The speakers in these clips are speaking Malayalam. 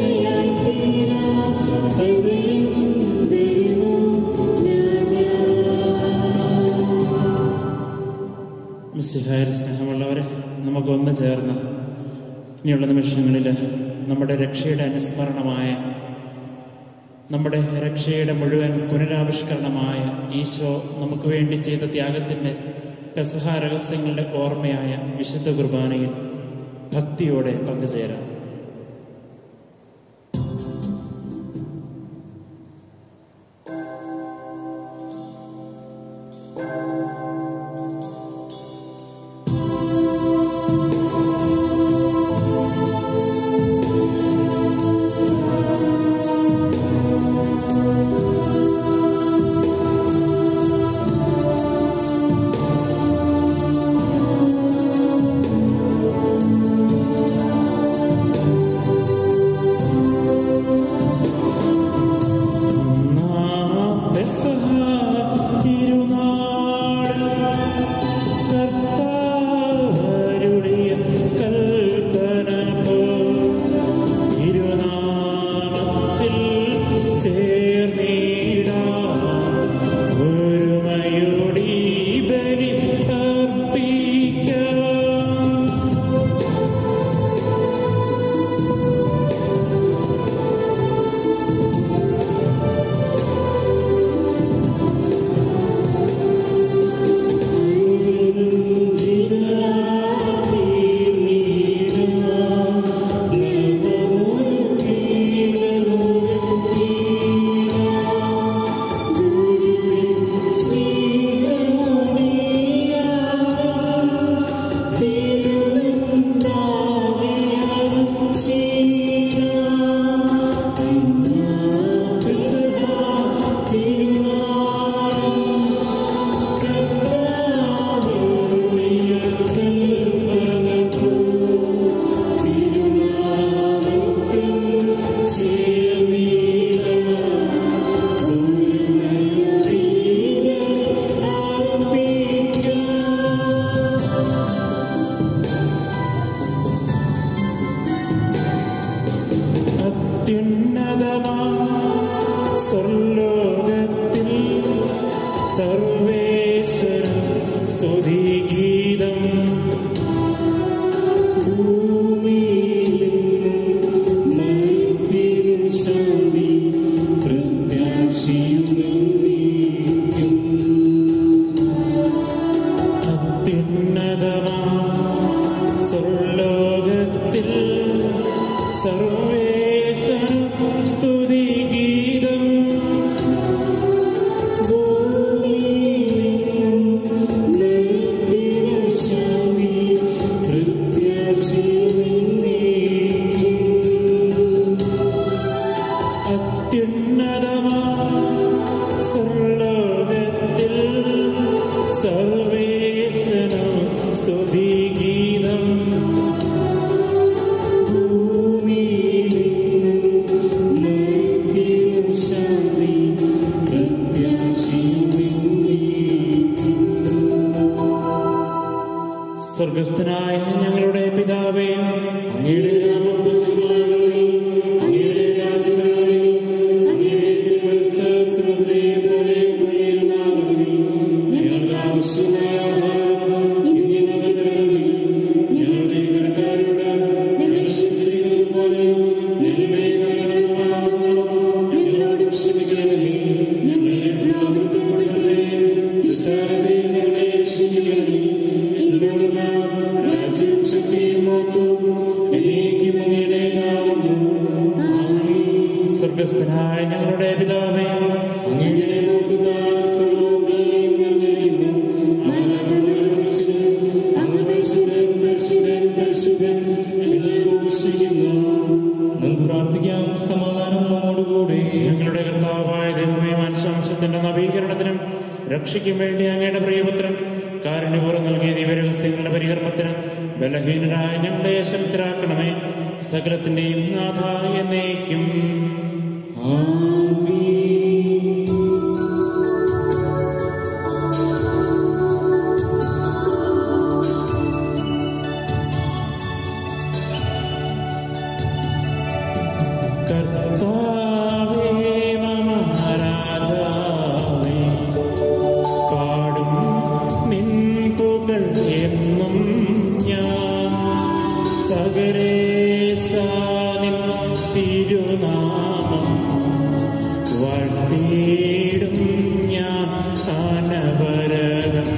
മിശിഹായിൽ സ്നേഹമുള്ളവരെ, നമുക്കൊന്ന് ചേർന്ന് ഇനിയുള്ള നിമിഷങ്ങളിൽ നമ്മുടെ രക്ഷയുടെ അനുസ്മരണമായ, നമ്മുടെ രക്ഷയുടെ മുഴുവൻ പുനരാവിഷ്കരണമായ ഈശോ നമുക്ക് വേണ്ടി ചെയ്ത ത്യാഗത്തിൻ്റെ പെസഹ രഹസ്യങ്ങളുടെ ഓർമ്മയായ വിശുദ്ധ കുർബാനയിൽ ഭക്തിയോടെ പങ്കുചേരാം. സ്വർലോകത്തിൽ സർവേശ്വര സ്തുതിഗീതം, അത്യുന്നതമാ സ്വർലോകത്തിൽ സർവേശ്വര സ്തുതിഗീതം, അത്യുന്നതമാ സ്വർലോകത്തിൽ സർവേശ്വര സ്തുതിഗീതം, സ്വർഗസ്ഥനായ ഞങ്ങളുടെ പിതാവേ, അങ്ങയുടെ നാമം പൂജിതമാകണമേ, അങ്ങയുടെ രാജ്യം വരണമേ, അങ്ങയുടെ തിരുമനസ്സ് സ്വർഗ്ഗത്തിലെ പോലെ ഭൂമിയിലുമാകണമേ. ഞങ്ങൾക്ക് ആവശ്യമായ ആഹാരം ഇന്ന് ഞങ്ങൾക്ക് തരണമേ. ഞങ്ങളുടെ കടക്കാരോട് ഞങ്ങൾ ക്ഷമിച്ചിരിക്കുന്നത് പോലെ ഞങ്ങളുടെ കടങ്ങളും പാപങ്ങളും ഞങ്ങളോടും ക്ഷമിക്കണമേ. ഞങ്ങളെ പ്രലോഭനത്തിൽ ഉൾപ്പെടുത്തരുതേ, ദുഷ്ടാരൂപിയിൽ ഞങ്ങളെ രക്ഷിക്കണമേ. രാജ്യം ശക്തിയും മഹത്വവും എന്നേക്കും അങ്ങയുടേതാകുന്നു. ആമേൻ. സ്വർഗ്ഗസ്ഥനായ ഞങ്ങളുടെ പിതാവേ, അങ്ങയുടെ മഹത്വത്താൽ സ്വർഗ്ഗവും ഭൂമിയും നിറഞ്ഞിരിക്കുന്നു. മാലാഖമാരും മനുഷ്യരും അങ്ങ് പരിശുദ്ധൻ പരിശുദ്ധൻ പരിശുദ്ധൻ എന്ന് ഘോഷിക്കുന്നു. നമുക്ക് പ്രാർത്ഥിക്കാം. സമാധാനം നമ്മോടുകൂടെ. ഞങ്ങളുടെ കർത്താവായ ദൈവമേ, മനുഷ്യാംശത്തിന്റെ നവീകരണത്തിനും രക്ഷയ്ക്കും വേണ്ടി അങ്ങയുടെ പ്രിയപുത്രൻ കാരുണ്യപൂർവ്വം നൽകിയ ദിവ്യരഹസ്യങ്ങളുടെ പരികർമ്മത്തിന് ബലഹീനരായ ഞങ്ങളെ ശക്തരാക്കണമേ. സകലത്തിന്റെയും നാഥ എന്നേക്കും. കർത്താവേ മമ രാജാവേ, പാടും നിൻ പുകൾ എന്നും ഞാൻ. സകലേശാനിൻ തിരുനാമം വാഴ്ത്തിയിടും ഞാൻ അനവരതം.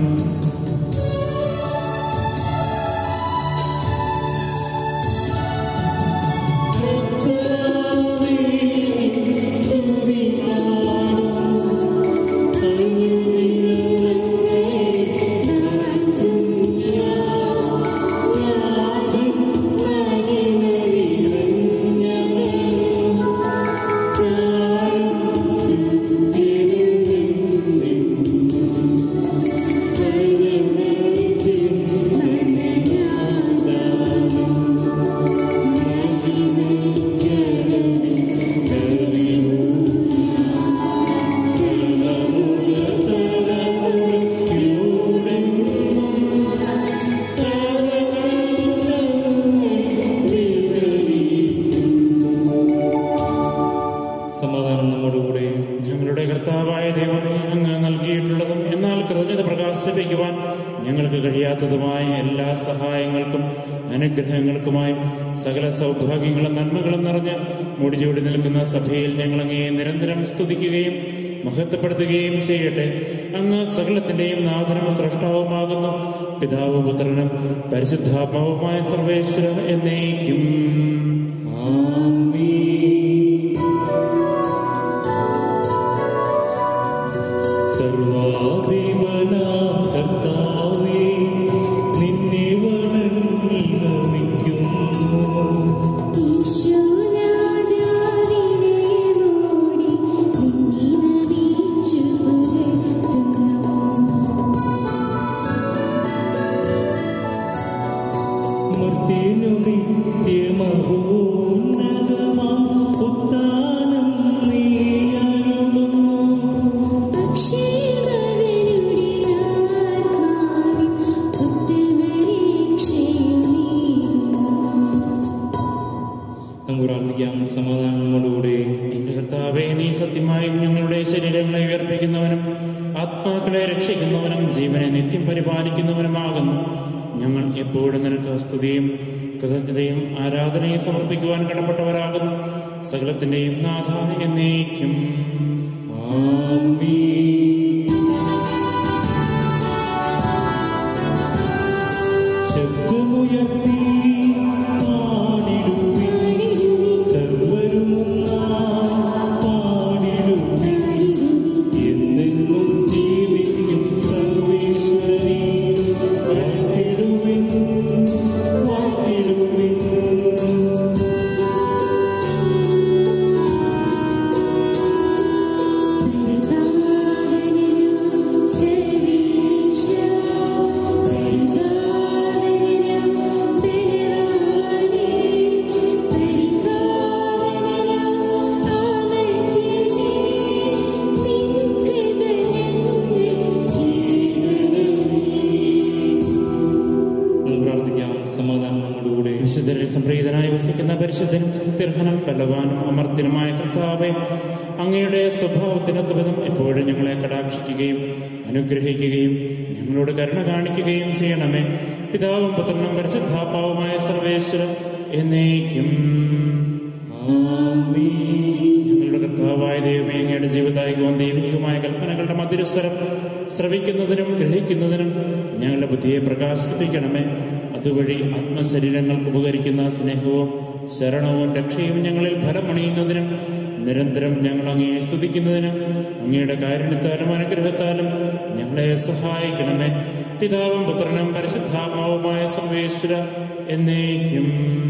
ഞങ്ങളുടെ കർത്താവായ ദൈവമേ, അങ്ങ് നൽകിയിട്ടുള്ളതും എന്നാൽ കൃതജ്ഞത പ്രകാശിപ്പിക്കുവാൻ ഞങ്ങൾക്ക് കഴിയാത്തതുമായ എല്ലാ സഹായങ്ങൾക്കും അനുഗ്രഹങ്ങൾക്കുമായും സകല സൗഭാഗ്യങ്ങളും നന്മകളും നിറഞ്ഞ് മുടിചൂടി നിൽക്കുന്ന സഭയിൽ ഞങ്ങളങ്ങേ നിരന്തരം സ്തുതിക്കുകയും മഹത്വപ്പെടുത്തുകയും ചെയ്യട്ടെ. അങ്ങ് സകലത്തിന്റെയും നാഥനും സ്രഷ്ടാവുമാകുന്നു. പിതാവും പുത്രനും പരിശുദ്ധാത്മാവുമായ സർവേശ്വര എന്നേക്കും ആമേൻ. സർവാധിപനാം കർത്താവേ, നിന്നെ വണങ്ങി നമിക്കുന്നു. മർത്യനു നിത്യമഹോന്നതമാം ഉത്താനം നീ അരുളുന്നു. പ്രാർത്ഥിക്കാം. സമാധാനം നമ്മോടുകൂടെ. എന്റെ കർത്താവേ, നീ സത്യമായും ഞങ്ങളുടെ ശരീരങ്ങളെ ഉയർപ്പിക്കുന്നവനും ആത്മാക്കളെ രക്ഷിക്കുന്നവനും ജീവനെ നിത്യം പരിപാലിക്കുന്നവനുമാകുന്നു. ഞങ്ങൾ എപ്പോഴും നിനക്ക് സ്തുതിയും കൃതജ്ഞതയും ആരാധനയും സമർപ്പിക്കുവാൻ കടപ്പെട്ടവരാകുന്നു. സകലത്തിന്റെയും നാഥ എന്നേക്കും ആമേൻ. ശബ്ദമുയർത്തി വിശുദ്ധരിൽ സംപ്രീതനായി വസിക്കുന്ന പരിശുദ്ധനും സ്തുത്യർഹനും ബലവാനും അമർത്യനുമായ കർത്താവേ, അങ്ങയുടെ സ്വഭാവത്തിനൊത്തവിധം എപ്പോഴും ഞങ്ങളെ കടാക്ഷിക്കുകയും അനുഗ്രഹിക്കുകയും ഞങ്ങളോട് കരുണ കാണിക്കുകയും ചെയ്യണമേ. പിതാവും പുത്രനും പരിശുദ്ധാത്മാവുമായ സർവേശ്വരൻ എന്നേക്കും ഞങ്ങളുടെ കർത്താവായ ദൈവമേ, അങ്ങയുടെ ജീവദായകവും ദൈവികവുമായ കൽപ്പനകളുടെ മധുരസ്വരം ശ്രവിക്കുന്നതിനും ഗ്രഹിക്കുന്നതിനും ഞങ്ങളുടെ ബുദ്ധിയെ പ്രകാശിപ്പിക്കണമേ. അതുവഴി ആത്മശരീരങ്ങൾക്ക് ഉപകരിക്കുന്ന സ്നേഹവും ശരണവും രക്ഷയും ഞങ്ങളിൽ ഫലമണിയുന്നതിനും നിരന്തരം ഞങ്ങൾ അങ്ങയെ സ്തുതിക്കുന്നതിനും അങ്ങയുടെ കാരുണ്യത്താലും അനുഗ്രഹത്താലും ഞങ്ങളെ സഹായിക്കണമേ. പിതാവും പുത്രനും പരിശുദ്ധാത്മാവുമായ സർവേശ്വര എന്നേക്കും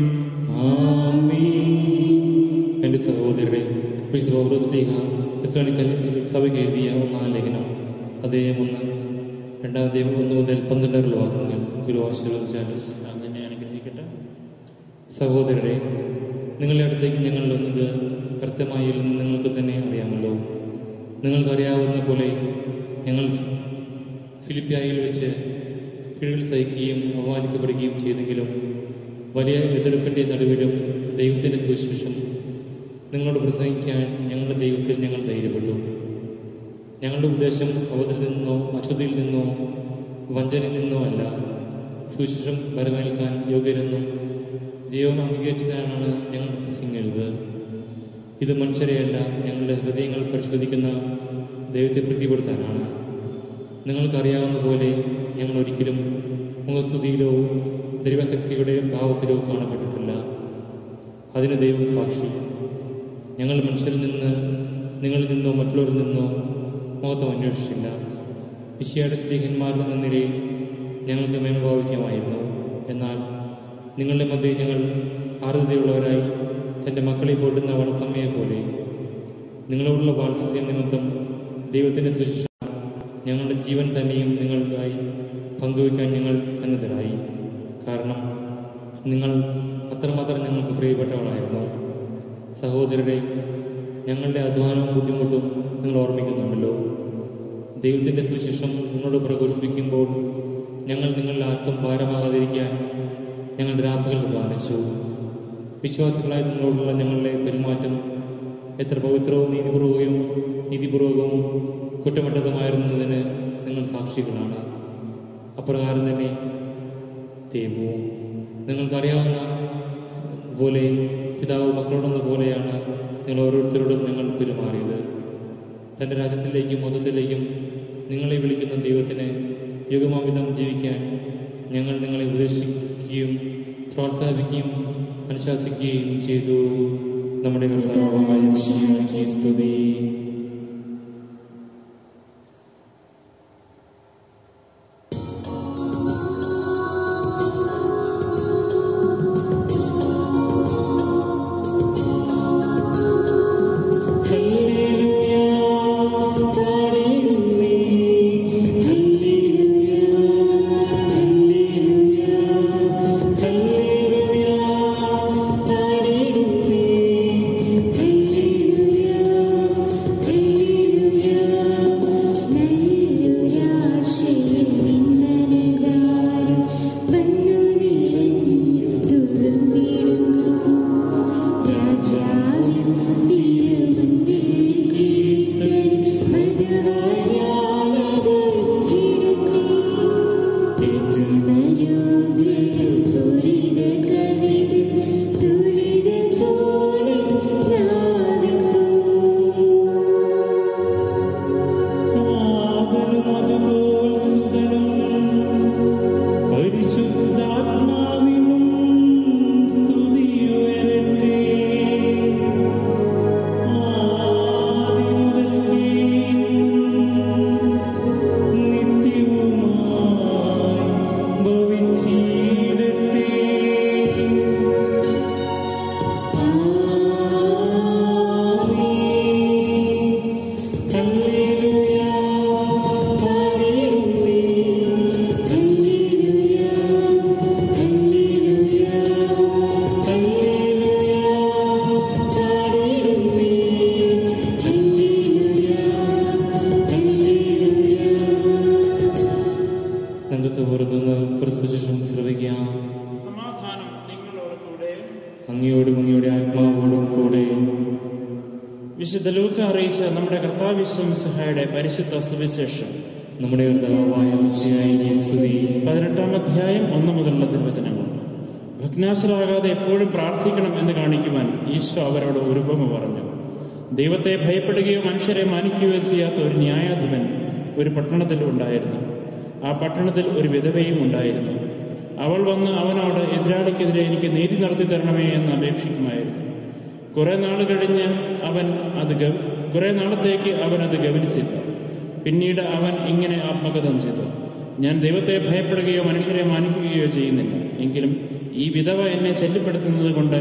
എന്റെ സഹോദരരെ, വിശുദ്ധ പൗലോസ്ലീഹ സഭയ്ക്ക് എഴുതിയ ഒന്നാം ലേഖനം അദ്ദേഹം 1 മുതൽ 12 വാക്യങ്ങൾ ഗുരു ആശീർവദിച്ചാലും അങ്ങനെ അനുഗ്രഹിക്കട്ടെ. സഹോദരരെ, നിങ്ങളുടെ അടുത്തേക്ക് ഞങ്ങൾ വന്നത് വ്യർത്ഥമായില്ലെന്ന് നിങ്ങൾക്ക് തന്നെ അറിയാമല്ലോ. നിങ്ങൾക്കറിയാവുന്ന പോലെ ഞങ്ങൾ ഫിലിപ്പിയായിൽ വെച്ച് പിഴകൾ സഹിക്കുകയും അപമാനിക്കപ്പെടുകയും ചെയ്തെങ്കിലും വലിയ എതിർപ്പിൻ്റെ നടുവിലും ദൈവത്തിൻ്റെ സുവിശേഷം നിങ്ങളോട് പ്രസംഗിക്കാൻ ഞങ്ങളുടെ ദൈവത്തിൽ ഞങ്ങൾ ധൈര്യപ്പെട്ടു. ഞങ്ങളുടെ ഉദ്ദേശം അവധിൽ നിന്നോ അശുദ്ധിയിൽ നിന്നോ വഞ്ചനയിൽ നിന്നോ അല്ല, സുവിശേഷം വരവേൽക്കാൻ യോഗ്യരെന്നും ദൈവം അംഗീകരിച്ചതിനാണ് ഞങ്ങൾ പ്രസംഗിച്ചത്. ഇത് മനുഷ്യരെയല്ല, ഞങ്ങളുടെ ഹൃദയങ്ങൾ പരിശോധിക്കുന്ന ദൈവത്തെ പ്രീതിപ്പെടുത്താനാണ്. നിങ്ങൾക്കറിയാവുന്ന പോലെ ഞങ്ങൾ ഒരിക്കലും മുഖസ്തുതിയിലോ ദൈവശക്തിയുടെ ഭാവത്തിലോ കാണപ്പെട്ടിട്ടില്ല. അതിന് ദൈവം സാക്ഷി. ഞങ്ങൾ മനുഷ്യരിൽ നിന്ന്, നിങ്ങളിൽ നിന്നോ മറ്റുള്ളവരിൽ നിന്നോ മഹത്വം അന്വേഷിച്ചില്ല. മിശിഹായുടെ സ്നേഹിതന്മാർ എന്ന നിലയിൽ ഞങ്ങൾക്ക് മേന്മ ഭാവിക്കാമായിരുന്നു. എന്നാൽ നിങ്ങളുടെ മധ്യേ ഞങ്ങൾ ആർദ്രതയുള്ളവരായി തൻ്റെ മക്കളെ പോറ്റുന്ന വളർത്തമ്മയെ പോലെ നിങ്ങളോടുള്ള വാത്സല്യം നിമിത്തം ദൈവത്തിൻ്റെ സുശിക്ഷ ഞങ്ങളുടെ ജീവൻ തന്നെയും നിങ്ങൾക്കായി പങ്കുവയ്ക്കാൻ ഞങ്ങൾ സന്നദ്ധരായി. കാരണം നിങ്ങൾ അത്രമാത്രം ഞങ്ങൾക്ക് പ്രിയപ്പെട്ടവളായിരുന്നു. സഹോദരരെ, ഞങ്ങളുടെ അധ്വാനവും ബുദ്ധിമുട്ടും നിങ്ങൾ ഓർമ്മിക്കുന്നുണ്ടല്ലോ. ദൈവത്തിൻ്റെ സുവിശേഷം നിങ്ങളോട് പ്രഘോഷിപ്പിക്കുമ്പോൾ ഞങ്ങൾ നിങ്ങളിൽ ആർക്കും ഭാരമാകാതിരിക്കാൻ ഞങ്ങൾ രാത്രികൾ അധ്വാനിച്ചു. വിശ്വാസികളായ നിങ്ങളോടുള്ള ഞങ്ങളുടെ പെരുമാറ്റം എത്ര പവിത്രവും നീതിപൂർവകവും കുറ്റമറ്റതുമായിരുന്നതിന് നിങ്ങൾ സാക്ഷികളാണ്. അപ്രകാരം തന്നെ ദൈവവും നിങ്ങൾക്കറിയാവുന്ന പോലെ പിതാവ് മക്കളോടെന്ന പോലെയാണ് നിങ്ങൾ ഓരോരുത്തരോടും ഞങ്ങൾ പെരുമാറിയത്. തൻ്റെ രാജ്യത്തിലേക്കും മതത്തിലേക്കും നിങ്ങളെ വിളിക്കുന്ന ദൈവത്തിന് യുഗമാവിധം ജീവിക്കാൻ ഞങ്ങൾ നിങ്ങളെ ഉപദേശിക്കുകയും പ്രോത്സാഹിപ്പിക്കുകയും അനുശാസിക്കുകയും ചെയ്തു. നമ്മുടെ കർത്താവായ മിശിഹായ്ക്ക് സ്തുതി. വിശുദ്ധ ലൂക്ക അറിയിച്ച നമ്മുടെ കർത്താവ് മിശിഹായുടെ പരിശുദ്ധ സുവിശേഷം. നമ്മുടെ കർത്താവായ മിശിഹായ്ക്ക് സ്തുതി. 18-ാം അധ്യായം 1 മുതലുള്ള തിരുവചനങ്ങൾ. ഭഗ്നാശരാകാതെ എപ്പോഴും പ്രാർത്ഥിക്കണം എന്ന് കാണിക്കുവാൻ ഈശോ അവരോട് ഒരു ഉപമ പറഞ്ഞു. ദൈവത്തെ ഭയപ്പെടുകയോ മനുഷ്യരെ മാനിക്കുകയോ ചെയ്യാത്ത ഒരു ന്യായാധിപൻ ഒരു പട്ടണത്തിൽ ഉണ്ടായിരുന്നു. ആ പട്ടണത്തിൽ ഒരു വിധവയും ഉണ്ടായിരുന്നു. അവൾ വന്ന് അവനോട്, എതിരാളിക്കെതിരെ എനിക്ക് നീതി നടത്തി തരണമേ എന്ന് അപേക്ഷിക്കുമായിരുന്നു. കുറെ നാളത്തേക്ക് അവൻ അത് ഗവനിച്ചില്ല. പിന്നീട് അവൻ ഇങ്ങനെ ആത്മകഥം ചെയ്തു: ഞാൻ ദൈവത്തെ ഭയപ്പെടുകയോ മനുഷ്യരെ മാനിക്കുകയോ ചെയ്യുന്നില്ല. എങ്കിലും ഈ വിധവ എന്നെ ശല്യപ്പെടുത്തുന്നത് കൊണ്ട്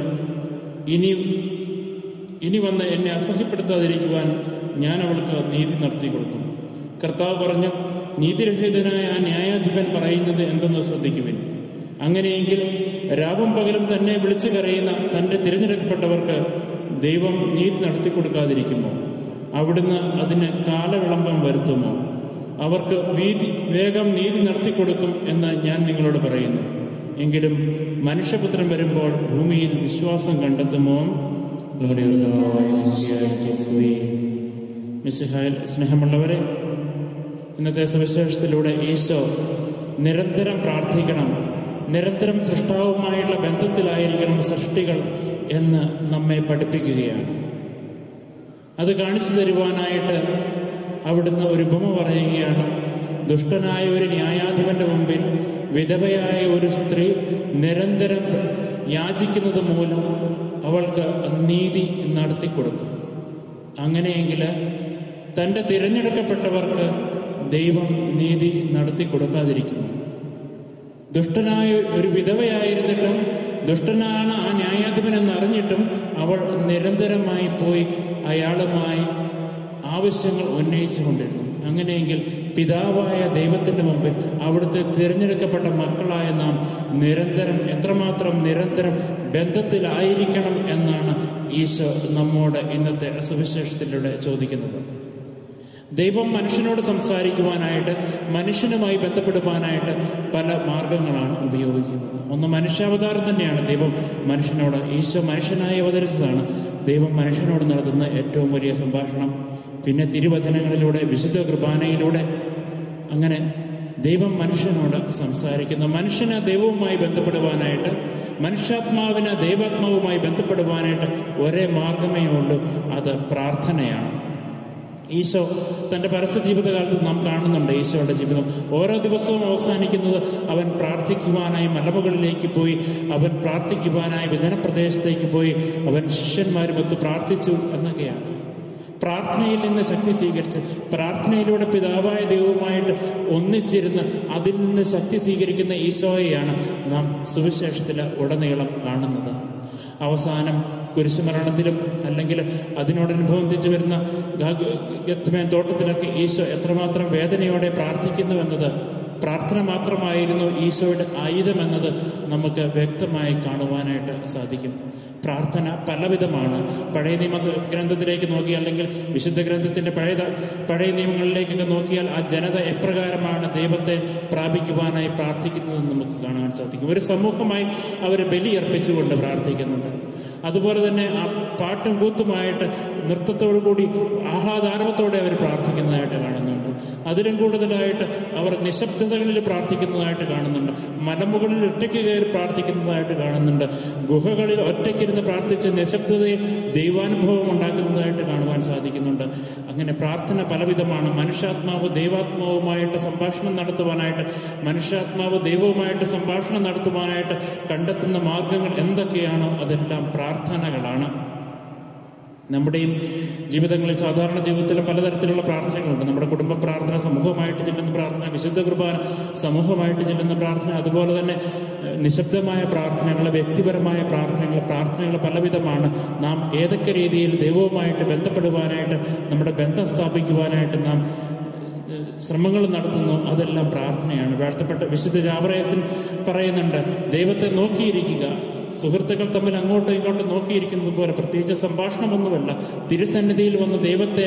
ഇനി വന്ന് എന്നെ അസഹ്യപ്പെടുത്താതിരിക്കുവാൻ ഞാൻ അവൾക്ക് നീതി നടത്തി കൊടുക്കും. കർത്താവ് പറഞ്ഞു, നീതിരഹിതനായ ആ ന്യായാധിപൻ പറയുന്നത് എന്തെന്ന് ശ്രദ്ധിക്കുവിൻ. അങ്ങനെയെങ്കിൽ രാവും പകലും തന്നെ വിളിച്ചു കരയുന്ന തൻ്റെ തിരഞ്ഞെടുക്കപ്പെട്ടവർക്ക് ദൈവം നീതി നടത്തിക്കൊടുക്കാതിരിക്കുമോ? അവിടുന്ന് അതിന് കാലവിളംബം വരുത്തുമോ? അവർക്ക് വേഗം നീതി നടത്തിക്കൊടുക്കും എന്ന് ഞാൻ നിങ്ങളോട് പറയുന്നു. എങ്കിലും മനുഷ്യപുത്രൻ വരുമ്പോൾ ഭൂമിയിൽ വിശ്വാസം കണ്ടെത്തുമോ? നമ്മുടെ കർത്താവായ മിശിഹായ്ക്ക് സ്തുതി. മിശിഹായിൽ സ്നേഹമുള്ളവരെ, ഇന്നത്തെ സുവിശേഷത്തിലൂടെ ഈശോ നിരന്തരം പ്രാർത്ഥിക്കണം, നിരന്തരം സൃഷ്ടാവുമായുള്ള ബന്ധത്തിലായിരിക്കണം സൃഷ്ടികൾ എന്ന് നമ്മെ പഠിപ്പിക്കുകയാണ്. അത് കാണിച്ചു തരുവാനായിട്ട് അവിടുന്ന് ഒരു ഉപമ പറയുകയാണ്. ദുഷ്ടനായ ഒരു ന്യായാധിപന്റെ മുമ്പിൽ വിധവയായ ഒരു സ്ത്രീ നിരന്തരം യാചിക്കുന്നത് മൂലം അവൾക്ക് നീതി നടത്തിക്കൊടുക്കും. അങ്ങനെയെങ്കിൽ തൻ്റെ തിരഞ്ഞെടുക്കപ്പെട്ടവർക്ക് ദൈവം നീതി നടത്തിക്കൊടുക്കാതിരിക്കുന്നു. ദുഷ്ടനായ ഒരു വിധവയായിരുന്നിട്ടും, ദുഷ്ടനാണ് ആ ന്യായാധിപനെന്ന് അറിഞ്ഞിട്ടും അവൾ നിരന്തരമായി പോയി അയാളുമായി ആവശ്യങ്ങൾ ഉന്നയിച്ചു കൊണ്ടിരുന്നു. അങ്ങനെയെങ്കിൽ പിതാവായ ദൈവത്തിൻ്റെ മുമ്പിൽ അവിടുത്തെ തിരഞ്ഞെടുക്കപ്പെട്ട മക്കളായ നാം നിരന്തരം, എത്രമാത്രം നിരന്തരം ബന്ധത്തിലായിരിക്കണം എന്നാണ് ഈശോ നമ്മോട് ഇന്നത്തെ സുവിശേഷത്തിലൂടെ ചോദിക്കുന്നത്. ദൈവം മനുഷ്യനോട് സംസാരിക്കുവാനായിട്ട്, മനുഷ്യനുമായി ബന്ധപ്പെടുവാനായിട്ട് പല മാർഗങ്ങളാണ് ഉപയോഗിക്കുന്നത്. ഒന്ന് മനുഷ്യാവതാരം തന്നെയാണ്. ദൈവം മനുഷ്യനോട്, ഈശോ മനുഷ്യനായി അവതരിച്ചതാണ് ദൈവം മനുഷ്യനോട് നടത്തുന്ന ഏറ്റവും വലിയ സംഭാഷണം. പിന്നെ തിരുവചനങ്ങളിലൂടെ, വിശുദ്ധ കുർബാനയിലൂടെ, അങ്ങനെ ദൈവം മനുഷ്യനോട് സംസാരിക്കുന്നു. മനുഷ്യന് ദൈവവുമായി ബന്ധപ്പെടുവാനായിട്ട്, മനുഷ്യാത്മാവിന് ദൈവാത്മാവുമായി ബന്ധപ്പെടുവാനായിട്ട് ഒരേ മാർഗമേ ഉള്ളൂ, അത് പ്രാർത്ഥനയാണ്. ഈശോ തൻ്റെ പരസ്യ ജീവിതകാലത്ത് നാം കാണുന്നുണ്ട് ഈശോയുടെ ജീവിതം. ഓരോ ദിവസവും അവസാനിക്കുന്നത് അവൻ പ്രാർത്ഥിക്കുവാനായി മലമുകളിലേക്ക് പോയി, അവൻ പ്രാർത്ഥിക്കുവാനായി വിജനപ്രദേശത്തേക്ക് പോയി, അവൻ ശിഷ്യന്മാരുമൊത്ത് പ്രാർത്ഥിച്ചു എന്നൊക്കെയാണ്. പ്രാർത്ഥനയിൽ നിന്ന് ശക്തി സ്വീകരിച്ച്, പ്രാർത്ഥനയിലൂടെ പിതാവായ ദൈവവുമായിട്ട് ഒന്നിച്ചിരുന്ന് അതിൽ നിന്ന് ശക്തി സ്വീകരിക്കുന്ന ഈശോയെയാണ് നാം സുവിശേഷത്തിൽ ഉടനീളം കാണുന്നത്. അവസാനം കുരിശുമരണത്തിലും അല്ലെങ്കിൽ അതിനോടനുബന്ധിച്ച് വരുന്ന ഗെത്സമേൻ തോട്ടത്തിലൊക്കെ ഈശോ എത്രമാത്രം വേദനയോടെ പ്രാർത്ഥിക്കുന്നുവെന്നത്, പ്രാർത്ഥന മാത്രമായിരുന്നു ഈശോയുടെ ആയുധമെന്നത് നമുക്ക് വ്യക്തമായി കാണുവാനായിട്ട് സാധിക്കും. പ്രാർത്ഥന പലവിധമാണ്. പഴയ നിയമ ഗ്രന്ഥത്തിലേക്ക് നോക്കിയാൽ, അല്ലെങ്കിൽ വിശുദ്ധ ഗ്രന്ഥത്തിൻ്റെ പഴയ നിയമങ്ങളിലേക്കൊക്കെ നോക്കിയാൽ ആ ജനത എപ്രകാരമാണ് ദൈവത്തെ പ്രാപിക്കുവാനായി പ്രാർത്ഥിക്കുന്നതെന്ന് നമുക്ക് കാണാൻ സാധിക്കും. ഒരു സമൂഹമായി അവർ ബലിയർപ്പിച്ചുകൊണ്ട് പ്രാർത്ഥിക്കുന്നുണ്ട്. അതുപോലെ തന്നെ ആ പാട്ടും കൂത്തുമായിട്ട് നൃത്തത്തോടു കൂടി ആഹ്ലാദാരവത്തോടെ അവർ പ്രാർത്ഥിക്കുന്നതായിട്ട് കാണുന്നുണ്ട്. അതിലും കൂടുതലായിട്ട് അവർ നിശബ്ദതകളിൽ പ്രാർത്ഥിക്കുന്നതായിട്ട് കാണുന്നുണ്ട്. മലമുകളിൽ ഒറ്റയ്ക്ക് കയറി പ്രാർത്ഥിക്കുന്നതായിട്ട് കാണുന്നുണ്ട്. ഗുഹകളിൽ ഒറ്റയ്ക്കിരുന്ന് പ്രാർത്ഥിച്ച് നിശബ്ദതയിൽ ദൈവാനുഭവം ഉണ്ടാക്കുന്നതായിട്ട് കാണുവാൻ സാധിക്കുന്നുണ്ട്. അങ്ങനെ പ്രാർത്ഥന പലവിധമാണ്. മനുഷ്യാത്മാവ് ദൈവാത്മാവുമായിട്ട് സംഭാഷണം നടത്തുവാനായിട്ട്, മനുഷ്യാത്മാവ് ദൈവവുമായിട്ട് സംഭാഷണം നടത്തുവാനായിട്ട് കണ്ടെത്തുന്ന മാർഗങ്ങൾ എന്തൊക്കെയാണോ അതെല്ലാം പ്രാർത്ഥനകളാണ്. നമ്മുടെയും ജീവിതങ്ങളിൽ, സാധാരണ ജീവിതത്തിലും പലതരത്തിലുള്ള പ്രാർത്ഥനകളുണ്ട്. നമ്മുടെ കുടുംബ പ്രാർത്ഥന, സമൂഹമായിട്ട് ചെല്ലുന്ന പ്രാർത്ഥന, വിശുദ്ധ കുർബാന, സമൂഹമായിട്ട് ചെല്ലുന്ന പ്രാർത്ഥന, അതുപോലെ തന്നെ നിശബ്ദമായ പ്രാർത്ഥനകൾ, വ്യക്തിപരമായ പ്രാർത്ഥനകൾ പലവിധമാണ്. നാം ഏതൊക്കെ രീതിയിൽ ദൈവവുമായിട്ട് ബന്ധപ്പെടുവാനായിട്ട്, നമ്മുടെ ബന്ധം സ്ഥാപിക്കുവാനായിട്ട് നാം ശ്രമങ്ങൾ നടത്തുന്നു, അതെല്ലാം പ്രാർത്ഥനയാണ്. വാഴ്ത്തപ്പെട്ട വിശുദ്ധ ജാവറേസൻ പറയുന്നുണ്ട്, ദൈവത്തെ നോക്കിയിരിക്കുക. സുഹൃത്തുക്കൾ തമ്മിൽ അങ്ങോട്ടും ഇങ്ങോട്ടും നോക്കിയിരിക്കുന്നത് പോലെ, പ്രത്യേകിച്ച് സംഭാഷണമൊന്നുമല്ല, തിരുസന്നിധിയിൽ വന്ന്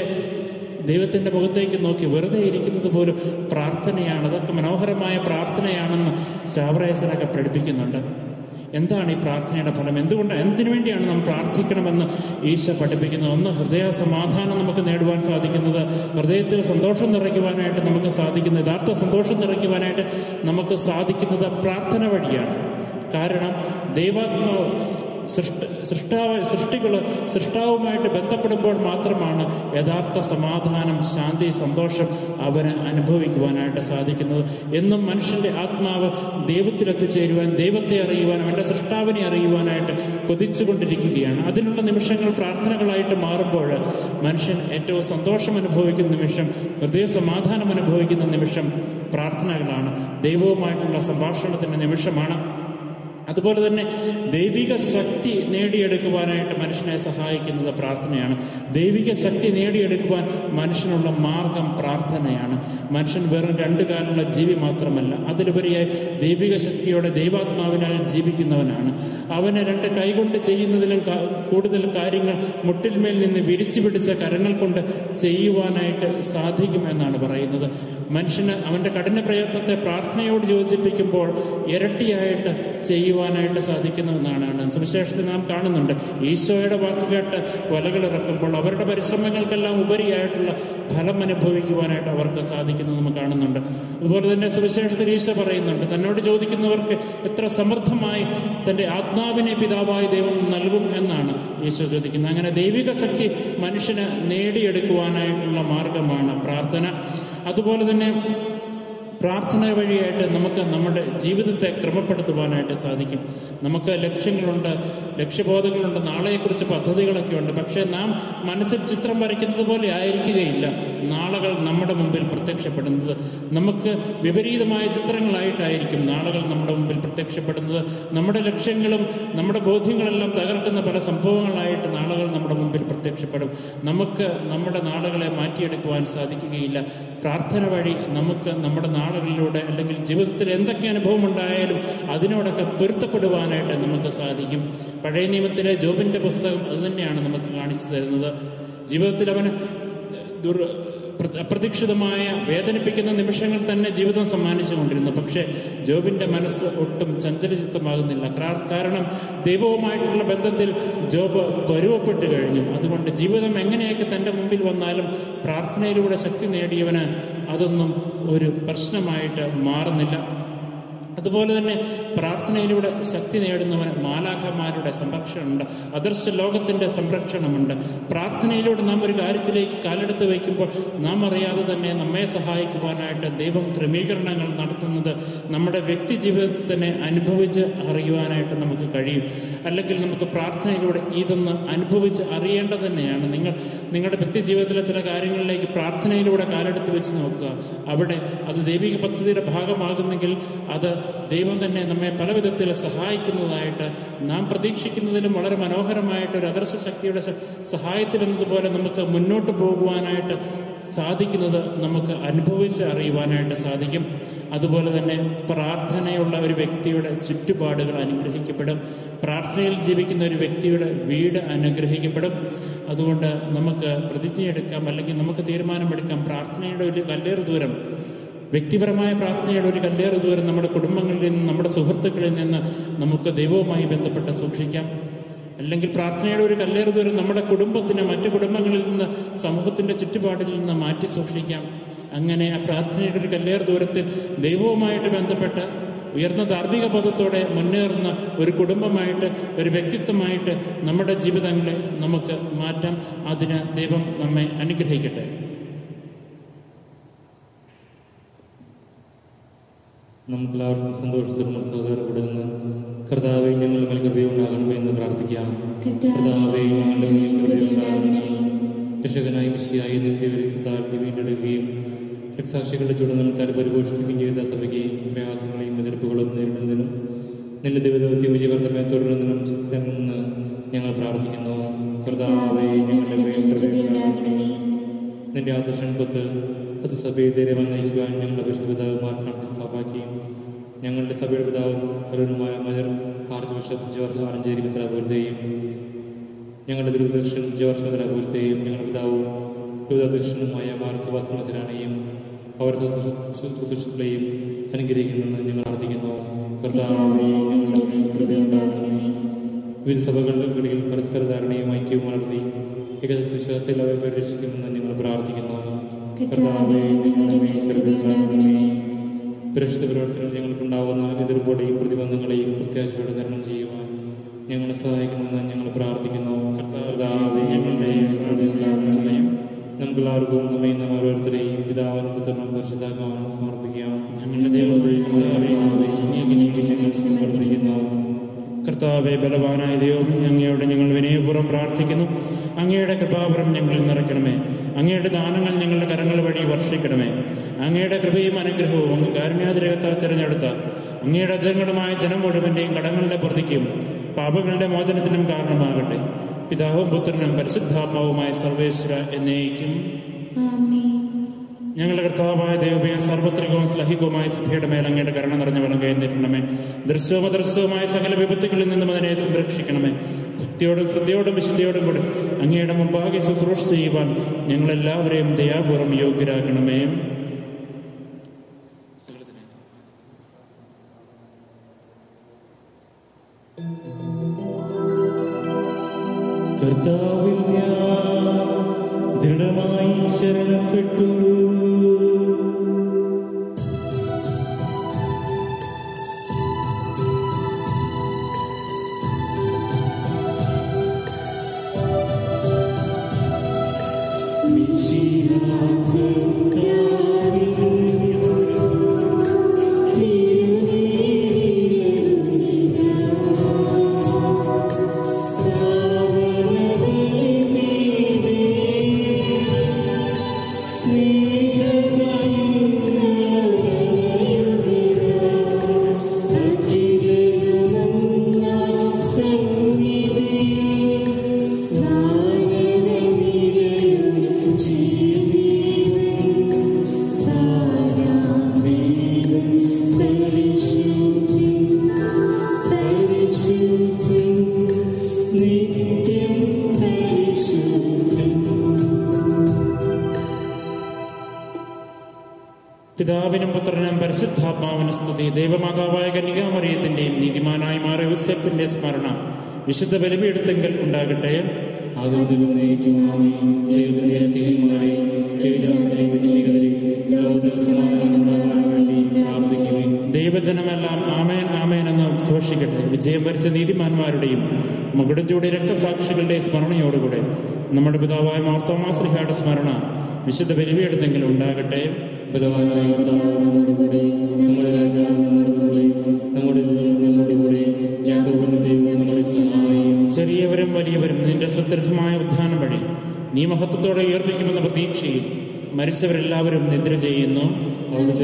ദൈവത്തിൻ്റെ മുഖത്തേക്ക് നോക്കി വെറുതെ ഇരിക്കുന്നത് പോലും പ്രാർത്ഥനയാണ്. അതൊക്കെ മനോഹരമായ പ്രാർത്ഥനയാണെന്ന് ജാവറേസനൊക്കെ പഠിപ്പിക്കുന്നുണ്ട്. എന്താണ് ഈ പ്രാർത്ഥനയുടെ ഫലം? എന്തിനു വേണ്ടിയാണ് നാം പ്രാർത്ഥിക്കണമെന്ന് ഈശോ പഠിപ്പിക്കുന്നത്? ഒന്ന്, ഹൃദയ സമാധാനം നമുക്ക് നേടുവാൻ സാധിക്കുന്നത്, ഹൃദയത്തിൽ സന്തോഷം നിറയ്ക്കുവാനായിട്ട് നമുക്ക് സാധിക്കുന്നത്, യഥാർത്ഥ സന്തോഷം നിറയ്ക്കുവാനായിട്ട് നമുക്ക് സാധിക്കുന്നത് പ്രാർത്ഥന വഴിയാണ്. കാരണം ദൈവാത്മാവ് സൃഷ്ടികൾ സൃഷ്ടാവുമായിട്ട് ബന്ധപ്പെടുമ്പോൾ മാത്രമാണ് യഥാർത്ഥ സമാധാനം, ശാന്തി, സന്തോഷം അവന് അനുഭവിക്കുവാനായിട്ട് സാധിക്കുന്നത്. എന്നും മനുഷ്യന്റെ ആത്മാവ് ദൈവത്തിലെത്തിച്ചേരുവാൻ, ദൈവത്തെ അറിയുവാൻ, അവൻ്റെ സൃഷ്ടാവിനെ അറിയുവാനായിട്ട് കൊതിച്ചുകൊണ്ടിരിക്കുകയാണ്. അതിനുള്ള നിമിഷങ്ങൾ പ്രാർത്ഥനകളായിട്ട് മാറുമ്പോൾ മനുഷ്യൻ ഏറ്റവും സന്തോഷം അനുഭവിക്കുന്ന നിമിഷം, ഹൃദയ സമാധാനം അനുഭവിക്കുന്ന നിമിഷം പ്രാർത്ഥനകളാണ്. ദൈവവുമായിട്ടുള്ള സംഭാഷണത്തിൻ്റെ നിമിഷമാണ്. അതുപോലെ തന്നെ ദൈവിക ശക്തി നേടിയെടുക്കുവാനായിട്ട് മനുഷ്യനെ സഹായിക്കുന്നത് പ്രാർത്ഥനയാണ്. ദൈവിക ശക്തി നേടിയെടുക്കുവാൻ മനുഷ്യനുള്ള മാർഗം പ്രാർത്ഥനയാണ്. മനുഷ്യൻ വെറും രണ്ടു കാലുള്ള ജീവി മാത്രമല്ല, അതിലുപരിയായി ദൈവിക ശക്തിയോടെ ദൈവാത്മാവിനാൽ ജീവിക്കുന്നവനാണ്. അവന് രണ്ട് കൈകൊണ്ട് ചെയ്യുന്നതിലും കൂടുതൽ കാര്യങ്ങൾ മുട്ടിന്മേൽ നിന്ന് വിരിച്ചു പിടിച്ച കരങ്ങൾ കൊണ്ട് ചെയ്യുവാനായിട്ട് സാധിക്കുമെന്നാണ് പറയുന്നത്. മനുഷ്യന് അവൻ്റെ കഠിന പ്രയത്നത്തെ പ്രാർത്ഥനയോട് യോജിപ്പിക്കുമ്പോൾ ഇരട്ടിയായിട്ട് ചെയ്യുവാൻ അനുഭവിക്കുവാനായിട്ട് സാധിക്കുന്നു എന്നാണ് സുവിശേഷത്തിൽ നാം കാണുന്നുണ്ട്. ഈശോയുടെ വാക്ക് കേട്ട് വലകൾ ഇറക്കുമ്പോൾ അവരുടെ പരിശ്രമങ്ങൾക്കെല്ലാം ഉപരിയായിട്ടുള്ള ഫലം അനുഭവിക്കുവാനായിട്ട് അവർക്ക് സാധിക്കുന്നത് നമ്മൾ കാണുന്നുണ്ട്. അതുപോലെ തന്നെ സുവിശേഷത്തിൽ ഈശോ പറയുന്നുണ്ട്, തന്നോട് ചോദിക്കുന്നവർക്ക് എത്ര സമൃദ്ധമായി തൻ്റെ ആത്മാവിനെ പിതാവായ ദൈവം നൽകും എന്നാണ് ഈശോ ചോദിക്കുന്നത്. അങ്ങനെ ദൈവിക ശക്തി മനുഷ്യന് നേടിയെടുക്കുവാനായിട്ടുള്ള മാർഗമാണ് പ്രാർത്ഥന. അതുപോലെ തന്നെ പ്രാർത്ഥന വഴിയായിട്ട് നമുക്ക് നമ്മുടെ ജീവിതത്തെ ക്രമപ്പെടുത്തുവാനായിട്ട് സാധിക്കും. നമുക്ക് ലക്ഷ്യങ്ങളുണ്ട്, ലക്ഷ്യബോധങ്ങളുണ്ട്, നാളെയെക്കുറിച്ച് പദ്ധതികളൊക്കെ ഉണ്ട്. പക്ഷേ നാം മനസ്സിൽ ചിത്രം വരയ്ക്കുന്നത് പോലെ ആയിരിക്കുകയില്ല നാളുകൾ നമ്മുടെ മുമ്പിൽ പ്രത്യക്ഷപ്പെടുന്നത്. നമുക്ക് വിപരീതമായ ചിത്രങ്ങളായിട്ടായിരിക്കും നാളുകൾ നമ്മുടെ മുമ്പിൽ പ്രത്യക്ഷപ്പെടുന്നത്. നമ്മുടെ ലക്ഷ്യങ്ങളും നമ്മുടെ ബോധ്യങ്ങളെല്ലാം തകർക്കുന്ന പല സംഭവങ്ങളായിട്ട് നാളുകൾ നമ്മുടെ മുമ്പിൽ പ്രത്യക്ഷപ്പെടും. നമുക്ക് നമ്മുടെ നാളുകളെ മാറ്റിയെടുക്കുവാൻ സാധിക്കുകയില്ല. പ്രാർത്ഥന വഴി നമുക്ക് നമ്മുടെ നാളുകളിലൂടെ അല്ലെങ്കിൽ ജീവിതത്തിൽ എന്തൊക്കെ അനുഭവം ഉണ്ടായാലും അതിനോടൊക്കെ പൊരുത്തപ്പെടുവാനായിട്ട് നമുക്ക് സാധിക്കും. പഴയ നിയമത്തിലെ ജോബിന്റെ പുസ്തകം അത് തന്നെയാണ് നമുക്ക് കാണിച്ചു തരുന്നത്. ജീവിതത്തിൽ അവന് അപ്രതീക്ഷിതമായ വേദനിപ്പിക്കുന്ന നിമിഷങ്ങൾ തന്നെ ജീവിതം സമ്മാനിച്ചു കൊണ്ടിരുന്നു. പക്ഷേ ജോബിന്റെ മനസ്സ് ഒട്ടും ചഞ്ചലചിത്തമാകുന്നില്ല. കാരണം ദൈവവുമായിട്ടുള്ള ബന്ധത്തിൽ ജോബ് പരുവപ്പെട്ട് കഴിഞ്ഞു. അതുകൊണ്ട് ജീവിതം എങ്ങനെയൊക്കെ തൻ്റെ മുമ്പിൽ വന്നാലും പ്രാർത്ഥനയിലൂടെ ശക്തി നേടിയവന് അതൊന്നും ഒരു പ്രശ്നമായിട്ട് മാറുന്നില്ല. അതുപോലെ തന്നെ പ്രാർത്ഥനയിലൂടെ ശക്തി നേടുന്നവന് മാലാഖമാരുടെ സംരക്ഷണമുണ്ട്, അദൃശ്യ ലോകത്തിൻ്റെ സംരക്ഷണമുണ്ട്. പ്രാർത്ഥനയിലൂടെ നാം ഒരു കാര്യത്തിലേക്ക് കാലെടുത്ത് വയ്ക്കുമ്പോൾ നാം അറിയാതെ തന്നെ നമ്മെ സഹായിക്കുവാനായിട്ട് ദൈവം ക്രമീകരണങ്ങൾ നടത്തുന്നത് നമ്മുടെ വ്യക്തി ജീവിതത്തിൽ തന്നെ അനുഭവിച്ച് അറിയുവാനായിട്ട് നമുക്ക് കഴിയും. അല്ലെങ്കിൽ നമുക്ക് പ്രാർത്ഥനയിലൂടെ ഇതൊന്ന് അനുഭവിച്ച് അറിയേണ്ടത് തന്നെയാണ്. നിങ്ങളുടെ വ്യക്തി ജീവിതത്തിലെ ചില കാര്യങ്ങളിലേക്ക് പ്രാർത്ഥനയിലൂടെ കാലെടുത്ത് വെച്ച് നോക്കുക. അവിടെ അത് ദൈവിക പദ്ധതിയുടെ ഭാഗമാകുന്നെങ്കിൽ അത് ദൈവം തന്നെ നമ്മെ പല വിധത്തിൽ സഹായിക്കുന്നതായിട്ട് നാം പ്രതീക്ഷിക്കുന്നതിലും വളരെ മനോഹരമായിട്ട് ഒരു അദൃശ്യ ശക്തിയുടെ സഹായത്തിൽ എന്നതുപോലെ നമുക്ക് മുന്നോട്ട് പോകുവാനായിട്ട് സാധിക്കുന്നത് നമുക്ക് അനുഭവിച്ച് അറിയുവാനായിട്ട് സാധിക്കും. അതുപോലെ തന്നെ പ്രാർത്ഥനയുള്ള ഒരു വ്യക്തിയുടെ ചുറ്റുപാടുകൾ അനുഗ്രഹിക്കപ്പെടും. പ്രാർത്ഥനയിൽ ജീവിക്കുന്ന ഒരു വ്യക്തിയുടെ വീട് അനുഗ്രഹിക്കപ്പെടും. അതുകൊണ്ട് നമുക്ക് പ്രതിജ്ഞയെടുക്കാം, അല്ലെങ്കിൽ നമുക്ക് തീരുമാനമെടുക്കാം, പ്രാർത്ഥനയുടെ ഒരു കല്ലേറ് ദൂരം, വ്യക്തിപരമായ പ്രാർത്ഥനയുടെ ഒരു കല്ലേറ് ദൂരം നമ്മുടെ കുടുംബങ്ങളിൽ നിന്ന്, നമ്മുടെ സുഹൃത്തുക്കളിൽ നിന്ന് നമുക്ക് ദൈവവുമായി ബന്ധപ്പെട്ട് സൂക്ഷിക്കാം. അല്ലെങ്കിൽ പ്രാർത്ഥനയുടെ ഒരു കല്ലേറ് ദൂരം നമ്മുടെ കുടുംബത്തിന് മറ്റു കുടുംബങ്ങളിൽ നിന്ന്, സമൂഹത്തിൻ്റെ ചുറ്റുപാടിൽ നിന്ന് മാറ്റി സൂക്ഷിക്കാം. അങ്ങനെ ആ പ്രാർത്ഥനയുടെ ഒരു കല്ലേറ് ദൂരത്തിൽ ദൈവവുമായിട്ട് ബന്ധപ്പെട്ട് ഉയർന്ന ധാർമ്മിക ബോധത്തോടെ മുന്നേറുന്ന ഒരു കുടുംബമായിട്ട്, ഒരു വ്യക്തിത്വമായിട്ട് നമ്മുടെ ജീവിതങ്ങളെ നമുക്ക് മാറ്റാം. അതിന് ദൈവം നമ്മെ അനുഗ്രഹിക്കട്ടെ. നമുക്കെല്ലാവർക്കും സന്തോഷത്തോടും സഹോദരത്തോടെ നിന്ന് കർത്താവേ ഞങ്ങളുടെ മേൽ കൃപയുണ്ടാകണമേ എന്ന് പ്രാർത്ഥിക്കാം. കർത്താവേ ഞങ്ങളുടെ മേൽ കൃപയുണ്ടാകണമേ. രക്ഷകനായ മിശിഹായെ നിത്യവിരുദ്ധത്താൽ വീണ്ടെടുക്കുകയും രക്തസാക്ഷികളുടെ ചുടനത്താൽ പരിപോഷിപ്പിക്കുകയും ചെയ്ത സഭയ്ക്ക് പ്രയാസങ്ങളെയും എതിർപ്പുകളും നേരിടുന്നതിനും നിന്റെ ദൈവദൗത്യം വിജയവർദ്ധമേ തുടരുന്നതിനും ചിന്തമെന്ന് ഞങ്ങൾ പ്രാർത്ഥിക്കുന്നു. കർത്താവേ ഞങ്ങളുടെ മേൽ കൃപയുണ്ടാകണമേ. നിന്റെ ആദർശനത്വത്ത് അത് സഭയെ ധൈര്യമായി നയിക്കുവാൻ ഞങ്ങളുടെ പരിശുദ്ധ പിതാവുമാർ പ്രാർത്ഥി സ്ഥാപാക്കുകയും ഞങ്ങളുടെ സഭയുടെ പിതാവും തലവനുമായ major archbishop George Alencherry മെത്രാപോലീത്തയും ഞങ്ങളുടെ ദുരിതാധ്യക്ഷൻ ജോർജ് മെത്രാപോലീത്തയും ഞങ്ങളുടെ പിതാവും ദുരിതാധ്യക്ഷനുമായ മാർ സെബാസ്റ്റ്യൻ മെത്രാനെയും അവരുടെ ശുശ്രൂഷകളെയും അനുഗ്രഹിക്കണമെന്ന് ഞങ്ങൾ പ്രാർത്ഥിക്കുന്നു. കർത്താവേ ഞങ്ങളുടെ മേൽ കൃപയുണ്ടാകണമേ. വിവിധ സഭകളിൽ പരസ്പര ധാരണയും ഐക്യവും വളർത്തി ഏകദൈവ വിശ്വാസത്തിൽ അവരെ പരിരക്ഷിക്കുമെന്ന് ഞങ്ങൾ പ്രാർത്ഥിക്കുന്നു. കർത്താവേ ഞങ്ങളുടെ മേൽ കൃപയുണ്ടാകണമേ. പരിശുദ്ധ പ്രവർത്തനം ഞങ്ങൾക്കുണ്ടാവുന്ന എതിർപ്പോടെയും പ്രതിബന്ധങ്ങളെയും പ്രത്യാശയോടെ തരണം ചെയ്യുവാൻ ഞങ്ങളെ സഹായിക്കണമെന്ന് ഞങ്ങൾ പ്രാർത്ഥിക്കുന്നു. കർത്താവേ ഞങ്ങളുടെ കൃപയുണ്ടാകണമേ. നമുക്കെല്ലാവർക്കും നമ്മെ നാം ഓരോരുത്തരെയും പിതാവിനും പുത്രനും പരിശുദ്ധാത്മാവിനും സമർപ്പിക്കാം. ഞങ്ങളുടെ ദൈവമേ സമർപ്പിക്കുന്നു. കർത്താവേ ബലവാനായ ദൈവമേ, അങ്ങയോട് ഞങ്ങൾ വിനയപൂർവ്വം പ്രാർത്ഥിക്കുന്നു. അങ്ങയുടെ കൃപാവരം ഞങ്ങളിൽ നിറയ്ക്കണമേ. അങ്ങയുടെ ദാനങ്ങൾ ഞങ്ങളുടെ കരങ്ങൾ വഴി വർഷിക്കണമേ. അങ്ങയുടെ കൃപയും അനുഗ്രഹവും അങ്ങ് കാരുണ്യാതിരകത്താൽ തിരഞ്ഞെടുത്ത അങ്ങയുടെ അജങ്ങളുമായ ജനം മുഴുവൻ്റെയും കടങ്ങളുടെ പ്രതിക്കും പാപങ്ങളുടെ മോചനത്തിനും കാരണമാകട്ടെ. പിതാവും പുത്രനും പരിശുദ്ധാത്മാവുമായ സർവേശ്വര എന്നേക്കും. ഞങ്ങളുടെ കർത്താവായ ദൈവമേ, സാർവത്രികവും ശ്ലഹികവുമായ സഭയുടെ മേൽ അങ്ങയുടെ കരുണ നിറഞ്ഞ വലം കയറ്റിരണമേ. ദൃശ്യവും അദൃശ്യവുമായ സകല വിപത്തുകളിൽ നിന്നും അതിനെ സംരക്ഷിക്കണമേ. ഭക്തിയോടും ശ്രദ്ധയോടും വിശുദ്ധിയോടും കൂടി അങ്ങയുടെ മുമ്പാകെ ശുശ്രൂഷ ചെയ്യുവാൻ ഞങ്ങളെല്ലാവരെയും ദയാപൂർവ്വം യോഗ്യരാക്കണമേ. ശരണപ്പെട്ടു. പിതാവിനും പുത്രനും പരിശുദ്ധാത്മാവിനും സ്തുതി. ദൈവമാതാവായ കന്യകാമറിയത്തിന്റെയും നീതിമാനായ മാർ യോസേപ്പിന്റെ സ്മരണ വിശുദ്ധ ബലിപീഠത്തിങ്കൽ ഉണ്ടാകട്ടെ. ദൈവജനമെല്ലാം ആമേൻ ആമേൻ എന്ന് ഉദ്ഘോഷിക്കട്ടെ. വിജയം വരിച്ച നീതിമാന്മാരുടെയും മകുടഞ്ചൂടി രക്തസാക്ഷികളുടെയും സ്മരണയോടുകൂടെ നമ്മുടെ പിതാവായ മാർ തോമാ ശ്ലീഹായുടെ സ്മരണ വിശുദ്ധ ബലിപീഠത്തിങ്കൽ ഉണ്ടാകട്ടെ. ചെറിയവരും വലിയവരും നിന്റെ സുദൃഢമായ ഉത്ഥാനം വഴി നീ മഹത്വത്തോടെ ഉയർപ്പിക്കുമെന്ന പ്രതീക്ഷയിൽ മരിച്ചവരെല്ലാവരും നിദ്ര ചെയ്യുന്നു. അവിടുത്തെ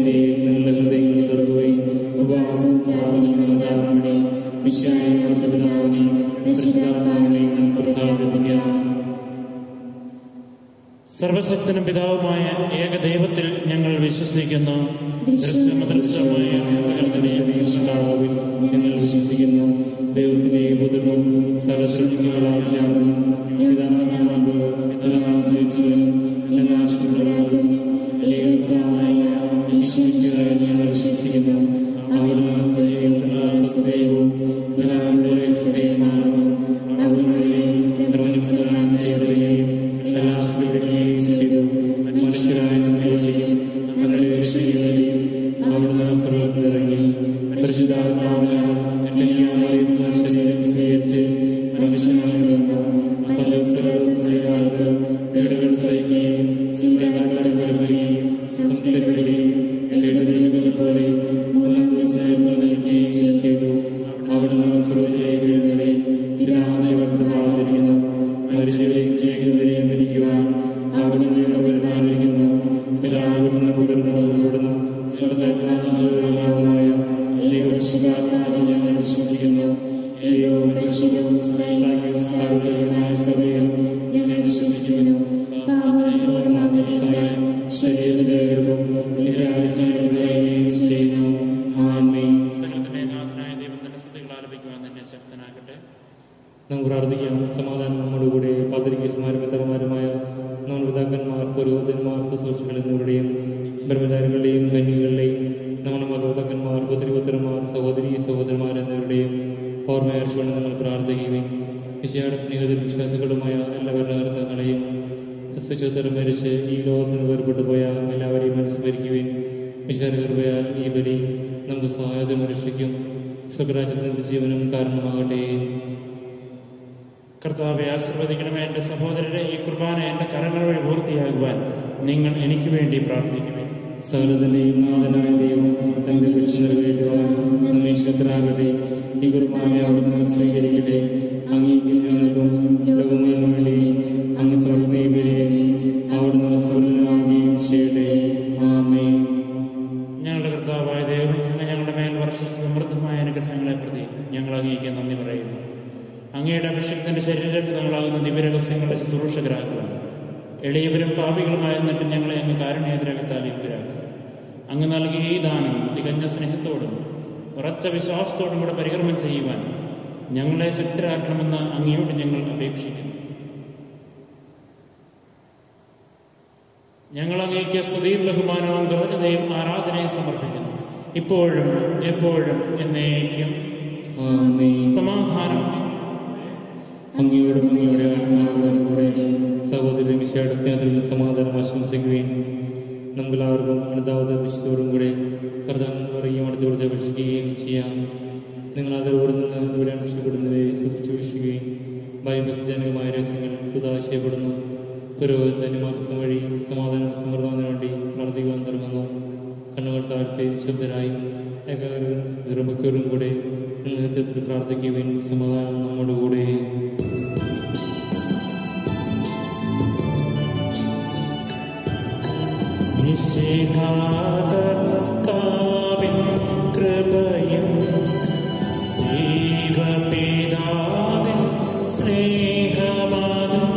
സർവശക്തനും പിതാവുമായ ഏകദൈവത്തിൽ ഞങ്ങൾ വിശ്വസിക്കുന്നു. ദൃശ്യമദൃശ്യമായ സകലതിനെയും ഞങ്ങൾ വിശ്വസിക്കുന്നു. ദൈവത്തിന്റെ ഏകപുത്രനും സർവശക്തിയുള്ളവനും ഞങ്ങൾ വിശ്വസിക്കുന്നു. അവിടുന്ന് സദൈവവും സദൈവമാകുന്നു. അവിടുന്ന് ചെയ്തു മനുഷ്യരായ നമ്മുടെ രക്ഷകരെയും അവിടുന്ന് സർവ്വത്തിലിറങ്ങി പരിശുദ്ധാത്മാവിനാൽ കന്യാമറിയത്തിൽ ശരീരം സ്വീകരിച്ച് മനുഷ്യനായി വന്നു. കാലത്ത് പീഡകൾ സഹിക്കുകയും സീതാക്കാരെ ഭരിക്കുകയും സംസ്കരിക്കുകയും എഴുതുന്നത് പോലെ മൂന്നാം ദിവസം ചെയ്തു. അവിടുന്ന് സ്രോതിലേക്ക് എഴുന്നള്ളി പിതാവിനെ വർദ്ധമായിരിക്കുന്നു. മനുഷ്യരെയും ചെയ്യുന്നവരെയും വിധിക്കുവാൻ അവിടുന്ന് വീണ്ടും വരുമാനിരിക്കുന്നു. പിതാവിടുന്ന പുത്രനോടുകൂടുന്നു സർവ്വജ്ഞാനമായ ഏകപരിശുദ്ധാത്മാവിൽ ഞങ്ങൾ വിശ്വസിക്കുന്നു. ഏകവും പരിശുദ്ധവും സ്നേഹമായ സഭയിൽ ഞങ്ങൾ വിശ്വസിക്കുന്നു. ശരീരത്തിന്റെ ചെയ്യുന്നു. ആമേൻ. നമുക്ക് പ്രാർത്ഥിക്കാം. സമാധാനം നമ്മോടുകൂടെ. പാത്രികേയന്മാരും പിതാക്കന്മാരുമായ നമ്മുടെ പിതാക്കന്മാർ, പുരോഹിതന്മാർ, ശുശ്രൂഷകൾ എന്നിവരുടെയും ബ്രഹ്മചാരികളുടെയും കന്യകളുടെയും നമ്മുടെ മാതാപിതാക്കന്മാർ, പുത്രിപുത്രന്മാർ, സഹോദരി സഹോദരന്മാർ എന്നിവരുടെയും ഓർമ്മയർച്ചുകൊണ്ട് നമ്മൾ പ്രാർത്ഥിക്കുകയും വിശയുടെ സ്നേഹത്തിൽ വിശ്വാസികളുമായ എല്ലാ ഭരണകർത്താക്കളെയും സസ്യചോത്തരം മരിച്ച് ഈ ലോകത്തിന് വേർപെട്ടു പോയ എല്ലാവരെയും അനുസ്മരിക്കുകയും വിശാലകൃപയാൽ ഈ ബലി നമുക്ക് സഹായത്തിന് രക്ഷിക്കും. സ്വരാജ്യത്തിന് ജീവനും കാരണമാകട്ടെ. കർത്താവെ, ആശീർവദിക്കണമേ. എൻ്റെ സഹോദരരെ, ഈ കുർബാന എൻ്റെ കരങ്ങൾ വഴി പൂർത്തിയാകുവാൻ നിങ്ങൾ എനിക്ക് വേണ്ടി പ്രാർത്ഥിക്കണമേ. സകലത്തിന്റെയും നാഥനായ ദൈവം തന്റെ വിശ്വസിക്കുവാൻ നമ്മെ ശക്തരാകട്ടെ. ഈ കുർബാന അവിടുന്ന് സ്വീകരിക്കട്ടെ. അങ്ങേക്കും ഞങ്ങൾക്കും ലോകമുഴുവനും വേണ്ടി അങ്ങ് സമർപ്പിക്കുകയും അവിടുന്ന് സ്വർഗ്ഗനാകുകയും ചെയ്യട്ടെ. ആമേൻ. ഞങ്ങളുടെ കർത്താവായ ദൈവമേ, അങ്ങ് ഞങ്ങളുടെ മേൽ വർഷിച്ച സമൃദ്ധമായ അനുഗ്രഹങ്ങളെ പ്രതി ഞങ്ങൾ അങ്ങേക്ക് നന്ദി പറയുന്നു. അങ്ങയുടെ അഭിഷേകത്തിന്റെ ശരീരരക്തങ്ങളാകുന്ന ദിവ്യരഹസ്യങ്ങളുടെ ശുശ്രൂഷകരാക്കുവാൻ എളിയവരും പാപികളുമായിരുന്നിട്ട് ഞങ്ങളെ അങ്ങ് കാരുണ്യരകത്താൽ യുക്തരാക്കുക. അങ്ങ് നൽകിയ ഈ ദാനം തികഞ്ഞ സ്നേഹത്തോടും ഉറച്ച വിശ്വാസത്തോടും കൂടെ പരികർമ്മം ചെയ്യുവാൻ ഞങ്ങളെ ശക്തരാക്കണമെന്ന് അങ്ങയോട് ഞങ്ങൾ അപേക്ഷിക്കുന്നു. ഞങ്ങൾ അങ്ങേക്ക് സ്തുതിയും ബഹുമാനവും കൃതജ്ഞതയും ആരാധനയും സമർപ്പിക്കുന്നു, ഇപ്പോഴും എപ്പോഴും എന്നേക്കും. സമാധാനം അങ്ങയോടും അങ്ങയുടെ ആത്മാവോടും കൂടെ. സഹോദരൻ മിശിഹായുടെ സ്നേഹത്തിൽ സമാധാനം ആശംസിക്കുകയും നമുക്കെല്ലാവർക്കും അനുതാപത വിശുദ്ധോടും കൂടെ കർത്താവ് പറയുകയും അടുത്ത് കുറിച്ച് അപേക്ഷിക്കുകയും ചെയ്യാം. നിങ്ങൾ അതിലൂടെ നിന്ന് ഇവിടെ രക്ഷപ്പെടുന്നവയെ സൂക്ഷിച്ചു വീക്ഷിക്കുകയും ഭയഭക്തിജനകമായ രഹസ്യങ്ങൾ ഉദാശയപ്പെടുന്നു. പുരോഹിതന്റെ മാസം വഴി സമാധാനം സമൃദ്ധത്തിന് വേണ്ടി പ്രാർത്ഥിക്കുവാൻ തുടങ്ങുന്നു. കണ്ണുകൾ താഴ്ത്തി നിശബ്ദരായി ഏകാഗ്രഭക്തോടും കൂടെ നിങ്ങൾ ഹൃദയത്തിൽ പ്രാർത്ഥിക്കുകയും സമാധാനം നമ്മുടെ കൂടെ. കൃപയും ദൈവപിതാവിൻ സ്നേഹമാകും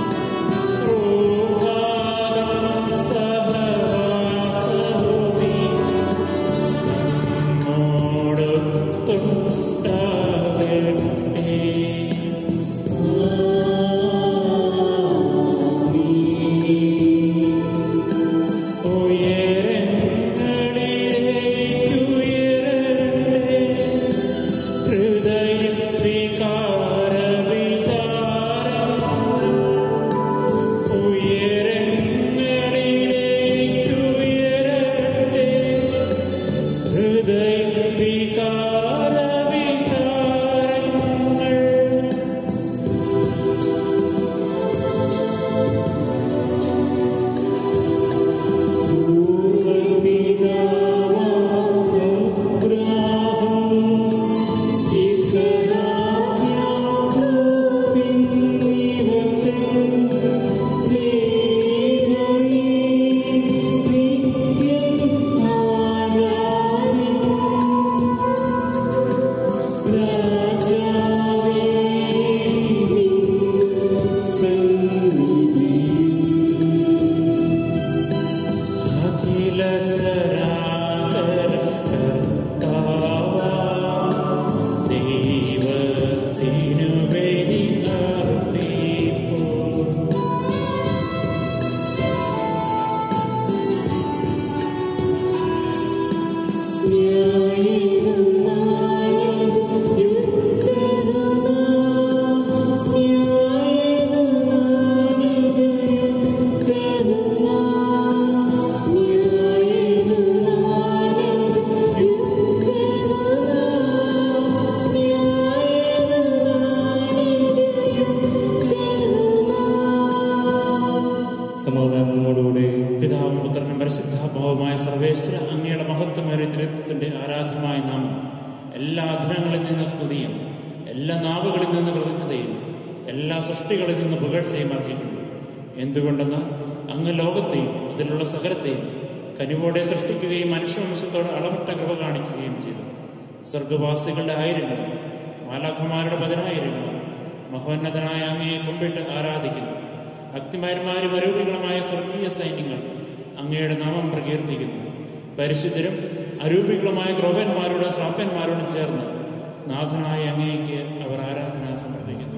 പരിശുദ്ധാത്മാവുമായ സർവേശ്വര അങ്ങയുടെ മഹത്വമേറിയ തിരുത്വത്തിന്റെ ആരാധ്യമായ നാമം എല്ലാ അധരങ്ങളിൽ നിന്ന് സ്തുതിയും എല്ലാ നാവുകളിൽ നിന്ന് കൃതജ്ഞതയും എല്ലാ സൃഷ്ടികളിൽ നിന്ന് പുകഴ്ചയും അർഹിക്കുന്നു. എന്തുകൊണ്ടെന്നാൽ അങ്ങ് ലോകത്തെയും അതിലുള്ള സകലത്തെയും കനിവോടെ സൃഷ്ടിക്കുകയും മനുഷ്യവംശത്തോട് അളവട്ട കൃപ കാണിക്കുകയും ചെയ്തു. സ്വർഗവാസികളുടെ ആയിരങ്ങളും മാലാഖമാരുടെ 10,000ങ്ങളും മഹോന്നതനായ അങ്ങയെ കുമ്പിട്ട് ആരാധിക്കുന്നു. അഗ്നിമാന്മാരും അരൂപികളുമായ സ്വർഗീയ സൈന്യങ്ങൾ അങ്ങയുടെ നാമം പ്രകീർത്തിക്കുന്നു. പരിശുദ്ധരും അരൂപികളുമായ ക്രോവന്മാരോടും ശ്രാപ്പന്മാരോടും ചേർന്ന് നാഥനായ അങ്ങയ്ക്ക് അവർ ആരാധന സമർപ്പിക്കുന്നു.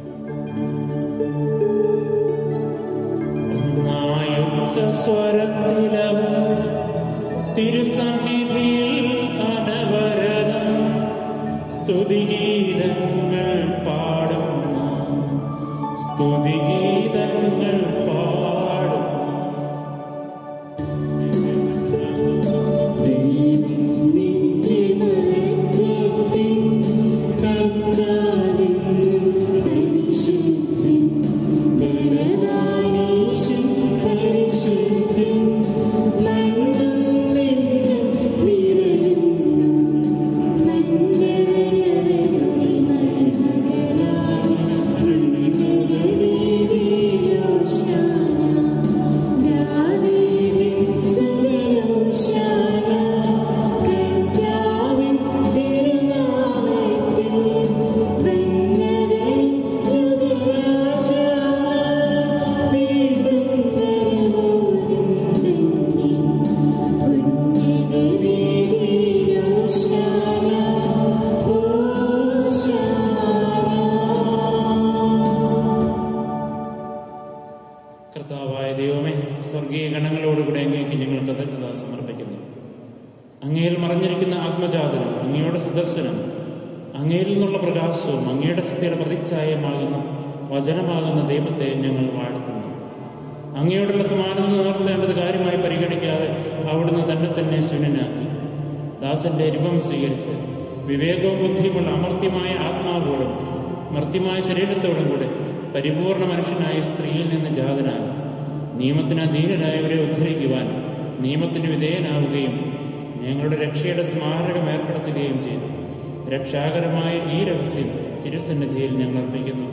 സ്വരത്തിലവർ തിരുസന്നിധിയിൽ അനവരതം സ്തുതിഗീതങ്ങൾ പാടുന്നു, സ്തുതിഗീതങ്ങൾ വചനമാകുന്ന ദൈവത്തെ ഞങ്ങൾ വാഴ്ത്തുന്നു. അങ്ങയോടുള്ള സമാനത നിലനിർത്തേണ്ടത് കാര്യമായി പരിഗണിക്കാതെ അവിടുന്ന് തന്നെ ശൂന്യനാക്കി. ദാസന്റെ രൂപം സ്വീകരിച്ച് വിവേകവും ബുദ്ധിയുമുള്ള അമർത്യമായ ആത്മാവോടും മർത്യമായ ശരീരത്തോടും കൂടെ പരിപൂർണ മനുഷ്യനായ സ്ത്രീയിൽ നിന്ന് ജാതനായി നിയമത്തിന് അധീനരായവരെ ഉദ്ധരിക്കുവാൻ നിയമത്തിന് വിധേയനാവുകയും ഞങ്ങളുടെ രക്ഷയുടെ സ്മാരകം ഏർപ്പെടുത്തുകയും ചെയ്തു. രക്ഷാകരമായ ഈ രഹസ്യം തിരുസന്നിധിയിൽ ഞങ്ങൾ അർപ്പിക്കുന്നു.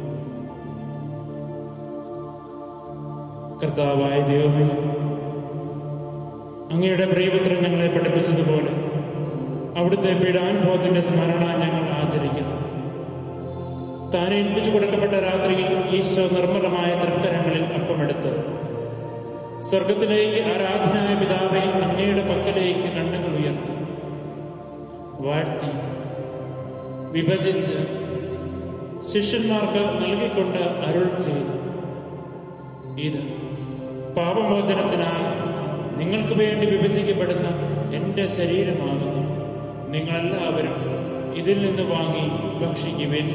കർത്താവായ ദൈവമേ, അങ്ങയുടെ പ്രിയപുത്രൻ ഞങ്ങളെ പഠിപ്പിച്ചതുപോലെ അവിടുത്തെ പീഡാനുഭവത്തിന്റെ സ്മരണ ഞങ്ങൾ ആചരിക്കുന്നു. താൻ ഏൽപ്പിച്ചു കൊടുക്കപ്പെട്ട രാത്രിയിൽ ഈശോ നിർമ്മലമായ തൃക്കരങ്ങളിൽ അപ്പമെടുത്ത് സ്വർഗത്തിലേക്ക് ആരാധനായ പിതാവെ അങ്ങയുടെ പക്കലേക്ക് കണ്ണുകൾ ഉയർത്തി വാഴ്ത്തി വിഭജിച്ച് ശിഷ്യന്മാർക്ക് നൽകിക്കൊണ്ട് അരുൾ ചെയ്തു, ഇത് പാപമോചനത്തിനായി നിങ്ങൾക്ക് വേണ്ടി വിഭജിക്കപ്പെടുന്ന എൻ്റെ ശരീരമാകുന്നു. നിങ്ങളെല്ലാവരും ഇതിൽ നിന്ന് വാങ്ങി ഭക്ഷിക്കുവിൻ.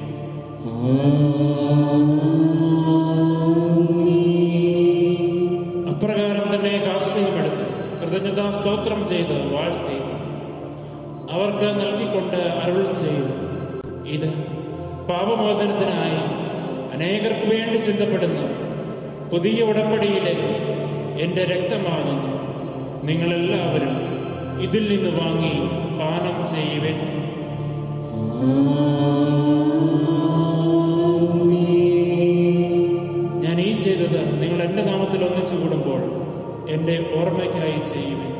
അപ്രകാരം തന്നെ കാസയുമെടുത്ത് കൃതജ്ഞതാ സ്തോത്രം ചെയ്ത് വാഴ്ത്തി അവർക്ക് നൽകിക്കൊണ്ട് അരുൾ ചെയ്തു, ഇത് പാപമോചനത്തിനായി അനേകർക്ക് വേണ്ടി ചിന്തപ്പെടുന്ന പുതിയ ഉടമ്പടിയിലെ എൻ്റെ രക്തമാകുന്നു. നിങ്ങളെല്ലാവരും ഇതിൽ നിന്ന് വാങ്ങി പാനം ചെയ്യുവിൻ. ഞാൻ ഈ ചെയ്തത് നിങ്ങൾ എൻ്റെ നാമത്തിൽ ഒന്നിച്ചു കൂടുമ്പോൾ എൻ്റെ ഓർമ്മയ്ക്കായി ചെയ്യുവിൻ.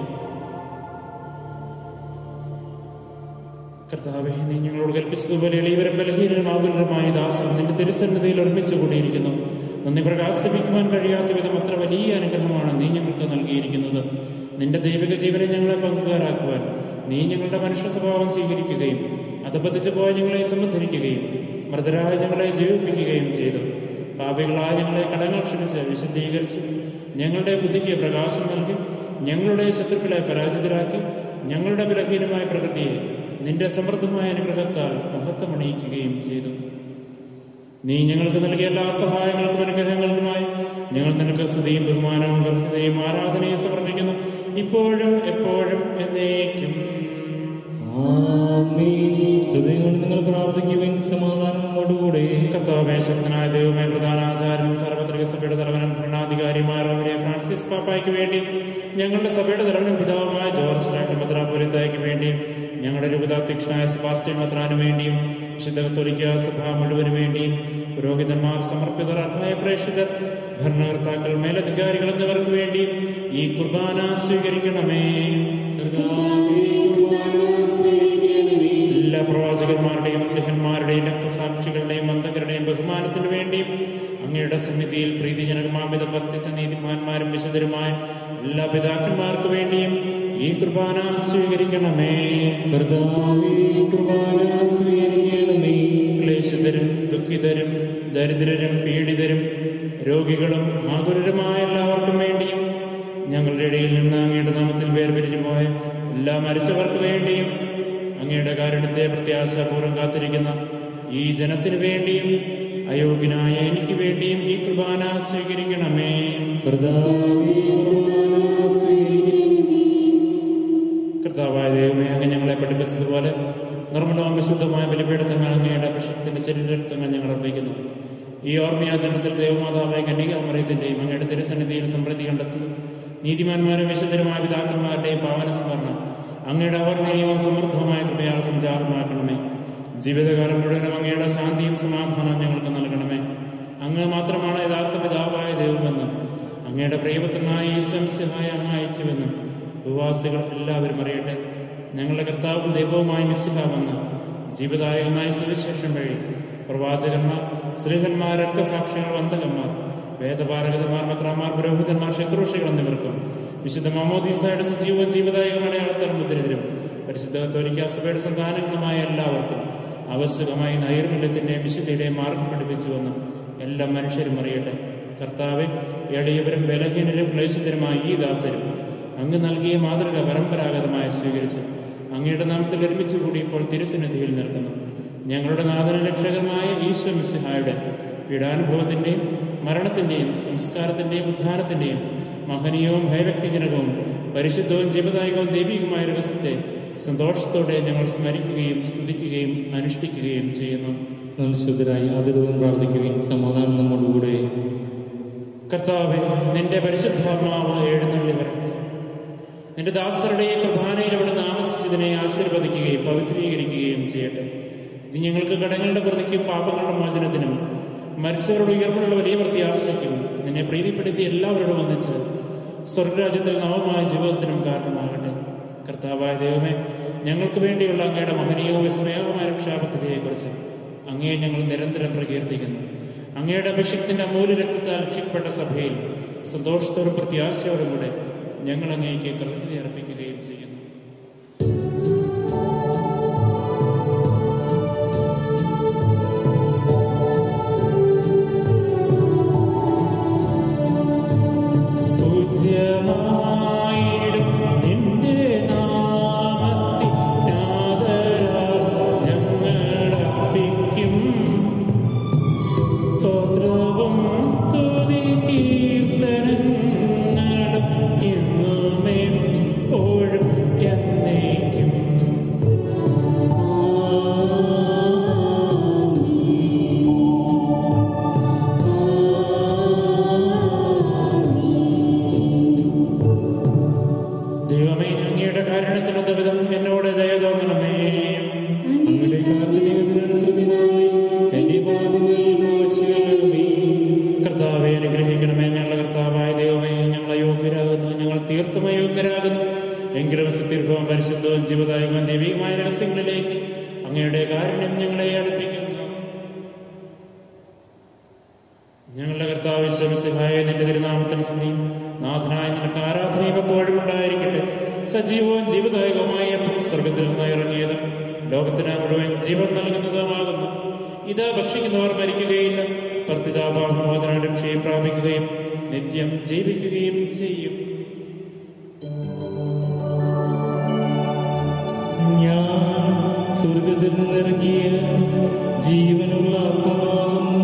കർത്താവേ, നീ ഞങ്ങളോട് കൽപ്പിച്ചതുപോലെ എളിയവരും ബലഹീനരും ആകുലരുമായ ദാസൻ നിന്റെ തിരുസന്നിധിയിൽ ഒരുമിച്ച് കൂടിയിരിക്കുന്നു. നന്ദി പ്രകാശിപ്പിക്കുവാൻ കഴിയാത്ത വിധം അത്ര വലിയ അനുഗ്രഹമാണ് നീ ഞങ്ങൾക്ക് നൽകിയിരിക്കുന്നത്. നിന്റെ ദൈവിക ജീവനെ ഞങ്ങളെ പങ്കുകാരാക്കുവാൻ നീ ഞങ്ങളുടെ മനുഷ്യ സ്വഭാവം സ്വീകരിക്കുകയും അധപതിച്ചു പോയ ഞങ്ങളെ സമുദ്ധരിക്കുകയും മൃതരായ ഞങ്ങളെ ജീവിപ്പിക്കുകയും ചെയ്തു. പാപികളായ ഞങ്ങളെ കടങ്ങൾ ക്ഷമിച്ച് വിശുദ്ധീകരിച്ച് ഞങ്ങളുടെ ബുദ്ധിക്ക് പ്രകാശം നൽകി ഞങ്ങളുടെ ശത്രുക്കളെ പരാജിതരാക്കി ഞങ്ങളുടെ ബലഹീനമായ പ്രകൃതിയെ നിന്റെ സമൃദ്ധമായ അനുഗ്രഹത്താൽ മഹത്വമണിയിക്കുകയും ചെയ്തു. നീ ഞങ്ങൾക്ക് നൽകിയ എല്ലാ സഹായങ്ങൾക്കും അനുഗ്രഹങ്ങൾക്കുമായി ഞങ്ങൾ നിനക്ക് സ്തുതിയും ബഹുമാനവും കൃതയും ആരാധനയും സമർപ്പിക്കുന്നു, ഇപ്പോഴും എപ്പോഴും എന്നേക്കും. ഹൃദയം കൊണ്ട് നിങ്ങൾ പ്രാർത്ഥിക്കുവിൻ. സമാധാനം നമ്മോടുകൂടെ. കർത്താവേ, ശക്തനായ ദൈവമേ, പ്രധാനാചാര്യനും സാർവത്രിക സഭയുടെ തലവനും ഭരണാധികാരിയുമായ റോമിലെ ഫ്രാൻസിസ് പാപ്പായ്ക്ക് വേണ്ടി, ഞങ്ങളുടെ സഭയുടെ തലവനും പിതാവുമായ ജോർജ് മെത്രാപ്പൊലീത്തായ്ക്ക് വേണ്ടിയും, ഞങ്ങളുടെ രൂപതാധ്യക്ഷനായ സെബാസ്റ്റ്യൻ മെത്രാനു വേണ്ടിയും, വിശുദ്ധ കത്തോലിക്ക സഭ മുഴുവനു വേണ്ടിയും, പുരോഹിതന്മാർ, സമർപ്പിതർ, അർഹമായ പ്രേക്ഷിതർ, ഭരണകർത്താക്കൾ, മേലധികാരികൾ എന്നിവർക്ക് വേണ്ടിയും ഈ കുർബാന സ്വീകരിക്കണമേ. എല്ലാ പ്രവാചകന്മാരുടെയും സ്നേഹന്മാരുടെയും രക്തസാക്ഷികളുടെയും മന്ദകരുടെയും ബഹുമാനത്തിനു വേണ്ടിയും അങ്ങയുടെ സന്നിധിയിൽ പ്രീതിജനകമാംവിധം വർത്തിച്ച നീതിമാന്മാരും വിശുദ്ധരുമായ എല്ലാ പിതാക്കന്മാർക്ക് വേണ്ടിയും ഈ കുർബാന സ്വീകരിക്കണമേ. ക്ലേശിതരും ദുഃഖിതരും ദരിദ്രരും പീഡിതരും രോഗികളും ആകുലരുമായ എല്ലാവർക്കും വേണ്ടിയും ഞങ്ങളുടെ ഇടയിൽ നിന്ന് അങ്ങയുടെ നാമത്തിൽ വേർപിരിഞ്ഞു പോയ എല്ലാ മരിച്ചവർക്ക് വേണ്ടിയും അങ്ങയുടെ കാരുണ്യത്തെ പ്രത്യാശാപൂർവ്വം കാത്തിരിക്കുന്ന ഈ ജനത്തിനു വേണ്ടിയും അയോഗ്യനായ എനിക്ക് വേണ്ടിയും ഈ കുർബാന സ്വീകരിക്കണമേ. കർത്താവായ ദൈവമേ, അങ്ങ് ഞങ്ങളെ പഠിപ്പിച്ചതുപോലെ നിർമ്മലവും വിശുദ്ധമായ ബലിപീഠത്തങ്ങൾ അങ്ങയുടെ അഭിഷേകത്തിന്റെ ശരീരരക്തങ്ങൾ ഞങ്ങൾ അർപ്പിക്കുന്നു. ഈ ഓർമ്മയാചരണത്തിൽ ദൈവമാതാവായ കന്യകാമറിയത്തിന്റെയും അങ്ങയുടെ തിരുസന്നിധിയിൽ സമൃദ്ധി കണ്ടെത്തി നീതിമാന്മാരും വിശുദ്ധരുമായ പിതാക്കന്മാരുടെയും പാവന സ്മരണം അങ്ങയുടെ അവർണ്ണനീയവും സമൃദ്ധവുമായ കൃപയാൽ സഞ്ചാരമാക്കണമേ. ജീവിതകാലം മുഴുവനും അങ്ങയുടെ ശാന്തിയും സമാധാനവും ഞങ്ങൾക്ക് നൽകണമേ. അങ്ങ് മാത്രമാണ് യഥാർത്ഥ പിതാവായ ദൈവമെന്നും അങ്ങയുടെ പ്രിയപുത്രനായ ഈശോ മിശിഹായെ അങ്ങ് അയച്ചുവെന്നും ഭൂവാസികൾ എല്ലാവരും അറിയട്ടെ. ഞങ്ങളുടെ കർത്താവും ദൈവവുമായ മിശിഹാവെന്ന് ജീവദായകമായ സുവിശേഷം വഴി പ്രവാചകന്മാർ, സ്ത്രീഹന്മാർ, രക്തസാക്ഷികൾ, വന്ദകന്മാർ, വേദപാരകന്മാർ, മെത്രാന്മാർ, പുരോഹിതന്മാർ, ശുശ്രൂഷികൾ എന്നിവർക്കും വിശുദ്ധ മാമോദീസായുടെ സജീവവും ജീവദായകമായ അടയാളത്താൽ മുദ്രിതരും പരിശുദ്ധ കത്തോലിക്കാ സഭയുടെ സന്താനങ്ങളുമായ എല്ലാവർക്കും ആവശ്യകമായി നൈർമല്യത്തിന്റെയും വിശുദ്ധിയുടെയും മാർഗം പഠിപ്പിച്ചുവെന്നും എല്ലാ മനുഷ്യരും അറിയട്ടെ. കർത്താവെ, എളിയവരും ബലഹീനരും ക്ലേശിതരുമായ ഈ ദാസരും അങ്ങ് നൽകിയ മാതൃക പരമ്പരാഗതമായി സ്വീകരിച്ച് അങ്ങയുടെ നാമത്തിൽ ഒരുമിച്ച് കൂടി ഇപ്പോൾ തിരുസന്നിധിയിൽ നിൽക്കുന്നു. ഞങ്ങളുടെ നാഥന രക്ഷകമായ ഈശോ മിശിഹായുടെ പീഡാനുഭവത്തിന്റെയും മരണത്തിൻ്റെയും സംസ്കാരത്തിൻ്റെയും ഉത്ഥാനത്തിൻ്റെയും മഹനീയവും ഭയഭക്തിജനകവും പരിശുദ്ധവും ജീവദായകവും ദൈവികമായ രഹസ്യത്തെ സന്തോഷത്തോടെ ഞങ്ങൾ സ്മരിക്കുകയും സ്തുതിക്കുകയും അനുഷ്ഠിക്കുകയും ചെയ്യുന്നു. നാം ശുദ്ധരായി ആദ്യവും പ്രാർത്ഥിക്കുകയും സമാധാനം നമ്മോടുകൂടെ. കർത്താവേ, നിന്റെ പരിശുദ്ധാത്മാവ് എഴുന്നള്ളി വരട്ടെ. നിന്റെ ദാസരുടെ കുർബാനയിൽ അവിടെ താമസിച്ചതിനെ ആശീർവദിക്കുകയും പവിത്രീകരിക്കുകയും ചെയ്യട്ടെ. ഇത് ഞങ്ങൾക്ക് കടങ്ങളുടെ പ്രതിക്കും പാപങ്ങളുടെ മോചനത്തിനും മരിച്ചവരുടെ ഉയർപ്പുള്ള വലിയ പ്രത്യാശയ്ക്കും നിന്നെ പ്രീതിപ്പെടുത്തി എല്ലാവരോടും ഒന്നിച്ച് സ്വർഗരാജ്യത്തിൽ നവമായ ജീവിതത്തിനും കാരണമാകട്ടെ. കർത്താവായ ദൈവമേ, ഞങ്ങൾക്ക് വേണ്ടിയുള്ള അങ്ങയുടെ മഹനീയവും വിസ്മയവുമായ രക്ഷാപദ്ധതിയെക്കുറിച്ച് അങ്ങയെ ഞങ്ങൾ നിരന്തരം പ്രകീർത്തിക്കുന്നു. അങ്ങയുടെ അഭിഷേകത്തിന്റെ അമൂല്യ രക്തത്താൽ രക്ഷിക്കപ്പെട്ട സഭയിൽ സന്തോഷത്തോടും പ്രത്യാശയോടും കൂടെ ഞങ്ങൾ അങ്ങേക്ക് കൃതജ്ഞത അർപ്പിക്കുകയും ചെയ്യുന്നു. പരിശുദ്ധവും ജീവദായകവും ദൈവികമായ രഹസ്യങ്ങളിലേക്ക് അങ്ങയുടെ കാരുണ്യം ഞങ്ങളെ അടുപ്പിക്കുന്നു. ഞങ്ങളുടെ കർത്താവ് വിശ്വസിഹായ നിന്റെ തിരുനാമത്തിന് സ്തുതി. നാഥനായ നിനക്ക് ആരാധനയും എപ്പോഴും ഉണ്ടായിരിക്കട്ടെ. സജീവവും ജീവദായകവുമായ അപ്പം സ്വർഗത്തിൽ നിന്ന് ഇറങ്ങിയതും ലോകത്തിന് മുഴുവൻ ജീവൻ നൽകുന്നതുമാകുന്നു. ഇത് ഭക്ഷിക്കുന്നവർ മരിക്കുകയില്ല, പ്രത്യുതാപാമോചന രക്ഷയും പ്രാപിക്കുകയും നിത്യം ജീവിക്കുകയും ചെയ്യും. ഞാൻ സ്വർഗത്തിൽ നിന്നിറങ്ങിയ ജീവനുള്ള അപ്പമാകുന്നു.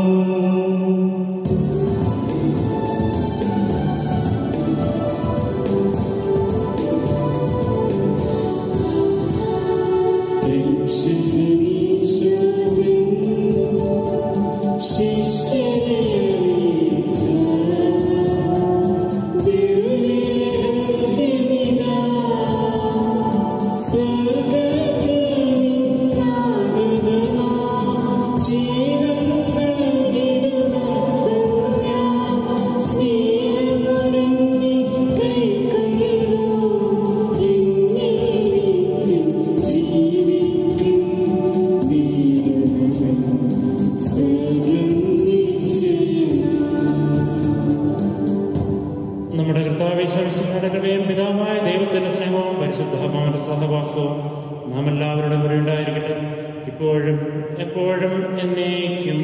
പിതാവായ ദൈവത്തിന്റെ സ്നേഹവും പരിശുദ്ധാത്മാവിന്റെ സഹവാസവും നാം എല്ലാവരുടെ കൂടെ ഉണ്ടായിരിക്കട്ടെ, ഇപ്പോഴും എപ്പോഴും എന്നേക്കും.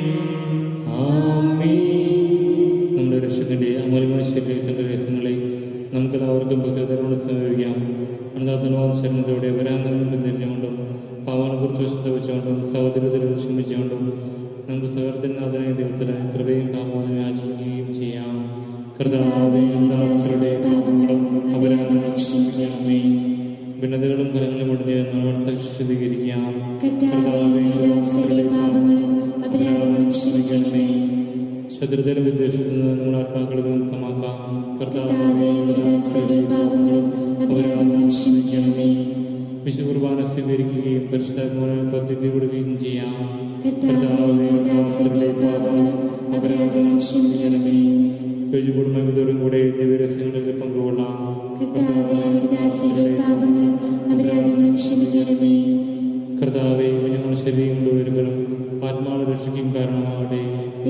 നമ്മുടെ രക്ഷകന്റെ അമൂല്യമായ ശരീരത്തിന്റെ രഹസ്യങ്ങളെ നമുക്കെല്ലാവർക്കും ഭക്തരോട് സമീപിക്കാം. അനന്താത്മാവാൻ ശരണത്തോടെ വരാന്തം തിരിഞ്ഞുകൊണ്ടും പാവനെ കുറിച്ച് വശത്ത് വെച്ചുകൊണ്ടും സഹോദരത്തിൽ ക്ഷമിച്ചുകൊണ്ടും നമ്മുടെ സഹോദരനാഥനായ ദൈവത്തിന് കൃപയും പാപവും യാചിക്കുകയും ചെയ്യാം. ഭിന്നതകളും ഫലങ്ങളും ഉടനെ നമ്മൾ ശുദ്ധീകരിക്കാം. ശത്രുതയിലും വിദ്വേഷത്തിൽ നിന്ന് നമ്മൾ ആത്മാക്കളെ മുക്തമാക്കാം. വിശുദ്ധ കുർബാന സ്വീകരിക്കുകയും പരിശുദ്ധാത്മാവിനെ പദ്ധതിപ്പെടുകയും ചെയ്യാം. കുടുംബത്തോടും കൂടെ ദിവ്യരഹസ്യങ്ങളിൽ പങ്കുകൊള്ളാം. കർത്താവേ, ഞങ്ങളുടെ ശരീരം മുഴുവനും ആത്മാവ് രക്ഷിക്കും കാരണമാകട്ടെ.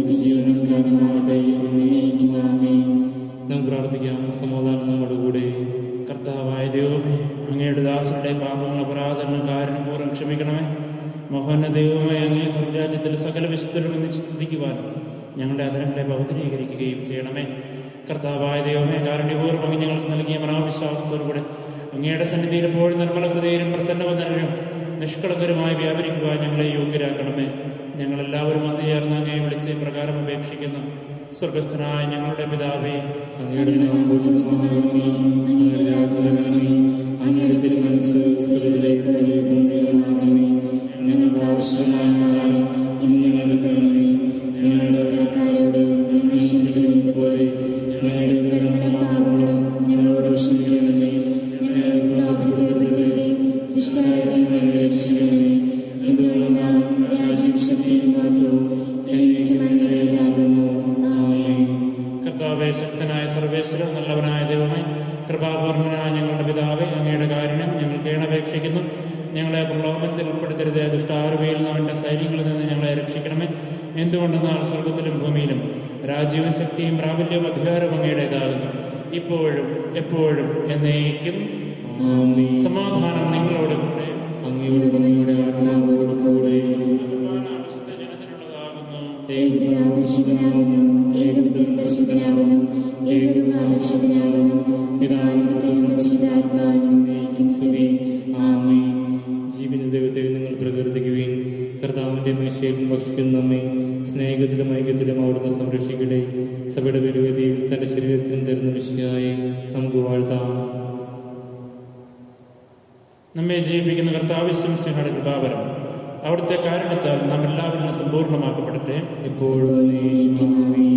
നാം പ്രാർത്ഥിക്കാം. സമാധാനം നമ്മുടെ കൂടെ. കർത്താവായ ദൈവമേ, അങ്ങയുടെ ദാസരുടെ പാപങ്ങൾ അപരാധങ്ങൾ കാരുണ്യപൂർവ്വം ക്ഷമിക്കണമേ. മോഹന ദൈവമേ, അങ്ങേ സ്വർഗ്ഗരാജ്യത്തിൽ സകല വിശുദ്ധരും ഒന്നിച്ച് സ്തുതിക്കുവാൻ ഞങ്ങളുടെ അധരങ്ങളെ പൗത്രീകരിക്കുകയും ചെയ്യണമേ. കർത്താവായ ദൈവമേ, കാരുണ്യപൂർവ്വം അങ്ങ് ഞങ്ങൾക്ക് നൽകിയ മനോവിശ്വാസത്തോടുകൂടെ അങ്ങയുടെ സന്നിധിയിൽ എപ്പോഴും നിർമ്മല ഹൃദയരും പ്രസന്നവദനരും നിഷ്കളങ്കരുമായി വ്യാപരിക്കുവാൻ ഞങ്ങളെ യോഗ്യരാക്കണമേ. ഞങ്ങളെല്ലാവരും വന്നു ചേർന്ന് അങ്ങയെ വിളിച്ച് പ്രകാരം അപേക്ഷിക്കുന്നു. സ്വർഗസ്ഥനായ ഞങ്ങളുടെ പിതാവേ, അങ്ങയുടെ നാമം പൂജിതമാകണമേ. അങ്ങയുടെ രാജ്യം വരണമേ. അങ്ങയുടെ തിരുമനസ്സ് സ്വർഗ്ഗത്തിലെ പോലെ ഭൂമിയിലുമാകണമേ. ഞങ്ങൾക്ക് ആവശ്യമായ ആഹാരം ഇന്ന് ഞങ്ങൾക്ക് തരണമേ. ഞങ്ങളുടെ കടക്കാരോട് ഞങ്ങൾ ക്ഷമിച്ചതുപോലെ ഞങ്ങളുടെ കടങ്ങളും പാപങ്ങളും ഞങ്ങളോട് ക്ഷമിക്കണമേ. ഞങ്ങളെ പ്രലോഭനത്തിൽ ഉൾപ്പെടുത്തരുതേ, ദുഷ്ടാരൂപം ഞങ്ങളെ രക്ഷിക്കണമേ. എന്തുകൊണ്ടെന്നാൽ രാജ്യവും ശക്തിയും മഹത്വവും എന്നേക്കും അങ്ങയുടേതാകുന്നു. ആമേൻ. കർത്താവേ, ശക്തനായ സർവേശ്വര, നല്ലവനായ ദൈവമേ, കൃപാപൂർണനായ ഞങ്ങളുടെ പിതാവേ, അങ്ങയുടെ കാരുണ്യം ഞങ്ങൾ കേണപേക്ഷിക്കുന്നു. ഞങ്ങളെ പ്രലോഭനത്തിൽ ഉൾപ്പെടുത്തരുതേ, ദുഷ്ടാരൂപിയിൽ നിന്നവന്റെ സൈന്യങ്ങളിൽ നിന്ന് ഞങ്ങളെ രക്ഷിക്കണമേ. എന്തുകൊണ്ടെന്നാൽ സ്വർഗത്തിലും ഭൂമിയിലും രാജ്യവും ശക്തിയും പ്രാബല്യവും അധികാരവും അങ്ങയുടേതാകുന്നു, ഇപ്പോഴും എപ്പോഴും എന്നേക്കും. സമാധാനം നിങ്ങളോട് കൂടെ. അങ്ങയുടെ ആത്മാവോടും കൂടെ. വിശുദ്ധ ജനത്തിനുള്ളതാകുന്നു. ഏകപിതാവ് പരിശുദ്ധനാകുന്നു, ഏകപുത്രൻ പരിശുദ്ധനാകുന്നു, ഏകരൂപ പരിശുദ്ധനാകുന്നു, പിതാവിനും പുത്രനും പരിശുദ്ധാത്മാവിനും എന്നേക്കും സ്തുതി. ആമേൻ. ജീവന്റെ ദൈവത്തെ നിങ്ങൾ പ്രകീർത്തിക്കുകയും കർത്താവിന്റെ മേശയിൽ ഭക്ഷിക്കുന്ന നമ്മെ സ്നേഹത്തിലും ഐക്യത്തിലും അവിടുന്ന് സംരക്ഷിക്കട്ടെ. സഭയുടെ വിരുവേദിയിൽ തന്റെ ശരീരത്തിനും തരുന്ന വിഷയായി നമുക്ക് വാഴ്ത്താം. നമ്മെ ജീവിപ്പിക്കുന്ന കർത്താവിശ്വം സ്നേഹയുടെ കൃപാവരം അവിടുത്തെ കാരണത്താൽ നാം എല്ലാവരും സമ്പൂർണ്ണമാക്കപ്പെടട്ടെ, എപ്പോഴും എന്നേക്കും. ആമേൻ.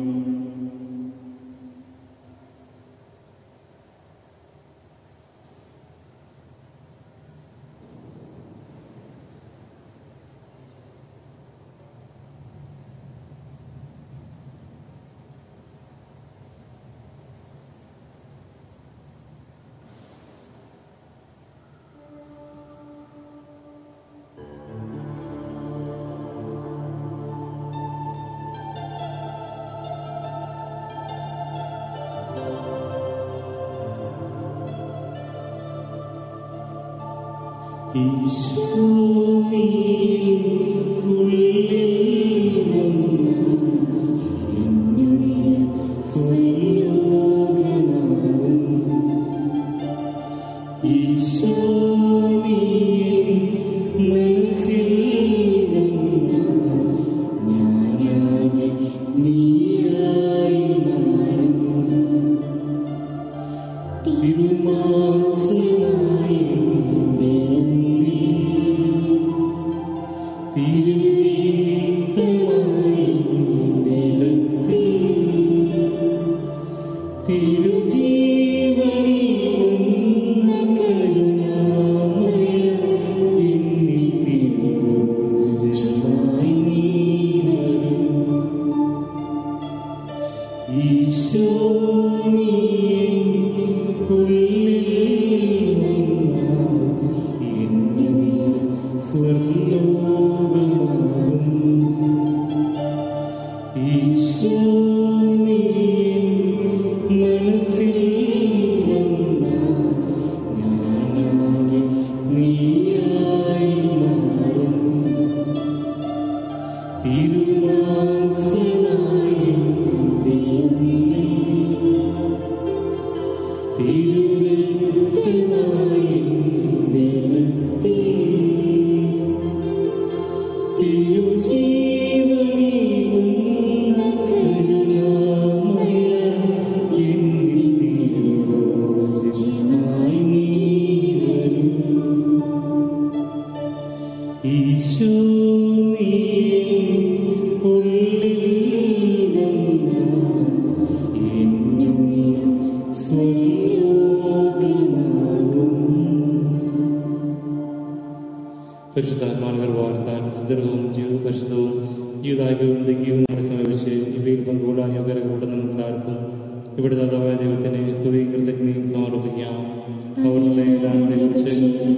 പരിശുദ്ധാത്മാവിൽ വാർത്താൻ സുദൃഢവും പരിശുദ്ധവും ജീവിതാഗ്രഹവും ദൈവവും നമ്മളെ സമീപിച്ച് ഇവയിൽ പങ്കുകൊള്ളാൻ യോഗ്യതകളുടെ നമുക്കെല്ലാവർക്കും ഇവിടെ ദാതാവായ ദൈവത്തിനെ സ്തുതിയും കൃതജ്ഞതയും സമർപ്പിക്കാം. അവരുടെ ദാനത്തെക്കുറിച്ച്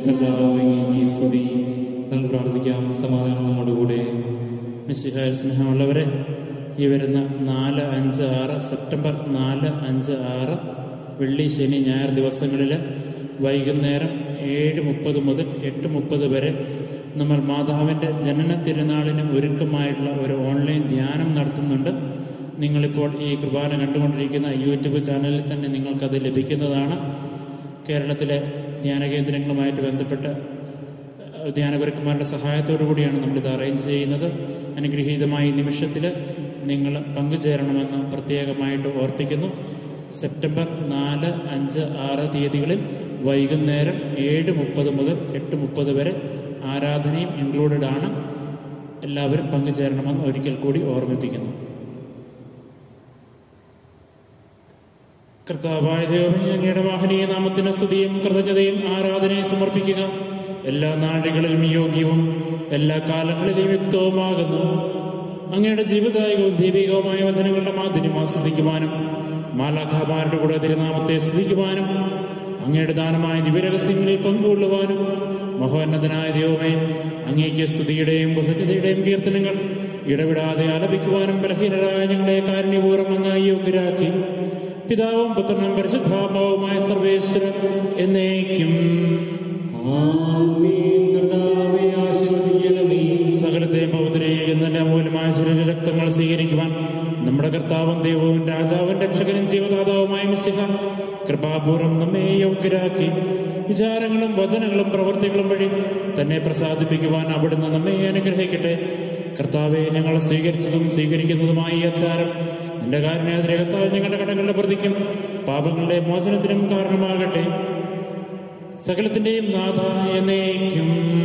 കർത്താവേ സ്തുതി. നമുക്ക് പ്രാർത്ഥിക്കാം. സമാധാനം നമ്മുടെ കൂടെ. മിശിഹായിൽ സ്നേഹമുള്ളവരെ, ഈ വരുന്ന 4, 5, 6 സെപ്റ്റംബർ 4, 5, 6 വെള്ളി, ശനി, ഞായർ ദിവസങ്ങളിൽ വൈകുന്നേരം 7:30 മുതൽ 8:30 വരെ നമ്മൾ മാതാവിൻ്റെ ജനന തിരുനാളിന് ഒരുക്കമായിട്ടുള്ള ഒരു ഓൺലൈൻ ധ്യാനം നടത്തുന്നുണ്ട്. നിങ്ങളിപ്പോൾ ഈ കുർബാന കണ്ടുകൊണ്ടിരിക്കുന്ന യൂട്യൂബ് ചാനലിൽ തന്നെ നിങ്ങൾക്കത് ലഭിക്കുന്നതാണ്. കേരളത്തിലെ ധ്യാന കേന്ദ്രങ്ങളുമായിട്ട് ബന്ധപ്പെട്ട് ധ്യാനഗുരുക്കന്മാരുടെ സഹായത്തോടു കൂടിയാണ് നമ്മളിത് അറേഞ്ച് ചെയ്യുന്നത്. അനുഗ്രഹീതമായ ഈ നിമിഷത്തിൽ നിങ്ങൾ പങ്കുചേരണമെന്ന് പ്രത്യേകമായിട്ട് ഓർപ്പിക്കുന്നു. സെപ്റ്റംബർ 4, 5, 6 തീയതികളിൽ വൈകുന്നേരം 7:30 മുതൽ 8:30 വരെ ആരാധനയും ഇൻക്ലൂഡഡ് ആണ്. എല്ലാവരും പങ്കുചേരണമെന്ന് ഒരിക്കൽ കൂടി ഓർമ്മിപ്പിക്കുന്നു. കർത്താവായ ദൈവമേ, അങ്ങയുടെ മഹനീയ നാമത്തിന് സ്തുതിയും കൃതജ്ഞതയും ആരാധനയും സമർപ്പിക്കുക. എല്ലാ നാഴികളിലും യോഗ്യവും എല്ലാ കാലങ്ങളിലും യുക്തവുമാകുന്നു. അങ്ങയുടെ ജീവദായകവും ദൈവികവുമായ വചനങ്ങളുടെ മാധുര്യം ആസ്വദിക്കുവാനും മാലാഖമാരുടെ കൂടെ തിരുനാമത്തെ സ്തുതിക്കുവാനും അങ്ങയുടെ ദാനമായ ദിവ്യരഹസ്യങ്ങളിൽ പങ്കുകൊള്ളുവാനും മഹോന്നതനായ ദൈവമേ, അങ്ങേക്ക് സ്തുതിയുടെയും കൃതജ്ഞതയുടെയും കീർത്തനങ്ങൾ ഇടവിടാതെ ആലപിക്കുവാനും ബലഹീനരായ ഞങ്ങളെ കാരുണ്യപൂർവ്വം അങ്ങ് യോഗ്യരാക്കി. പിതാവും പുത്രനും പരിശുദ്ധാത്മാവുമായ സർവേശ്വരൻ എന്നേക്കും സകലത്തെയും പൗത്രീകരിക്കുന്ന അമൂല്യമായ ശരീര രക്തങ്ങൾ സ്വീകരിക്കുവാൻ നമ്മുടെ കർത്താവും ദൈവവും രാജാവും രക്ഷകനും ജീവദാതാവുമായ മിശിഹ കൃപാപൂർവ്വം നമ്മെ യോഗ്യരാക്കി. വിചാരങ്ങളും വചനങ്ങളും പ്രവൃത്തികളും വഴി തന്നെ പ്രസാദിപ്പിക്കുവാൻ അവിടുന്ന് നമ്മെ അനുഗ്രഹിക്കട്ടെ. കർത്താവെ, ഞങ്ങൾ സ്വീകരിച്ചതും സ്വീകരിക്കുന്നതുമായ ഈ ആചാരം നിന്റെ കാരുണ്യാതിരകത്താൽ ഞങ്ങളുടെ കടങ്ങളുടെ പ്രതിക്കും പാപങ്ങളുടെ മോചനത്തിനും കാരണമാകട്ടെ. സകലത്തിന്റെയും നാഥ എന്നേക്കും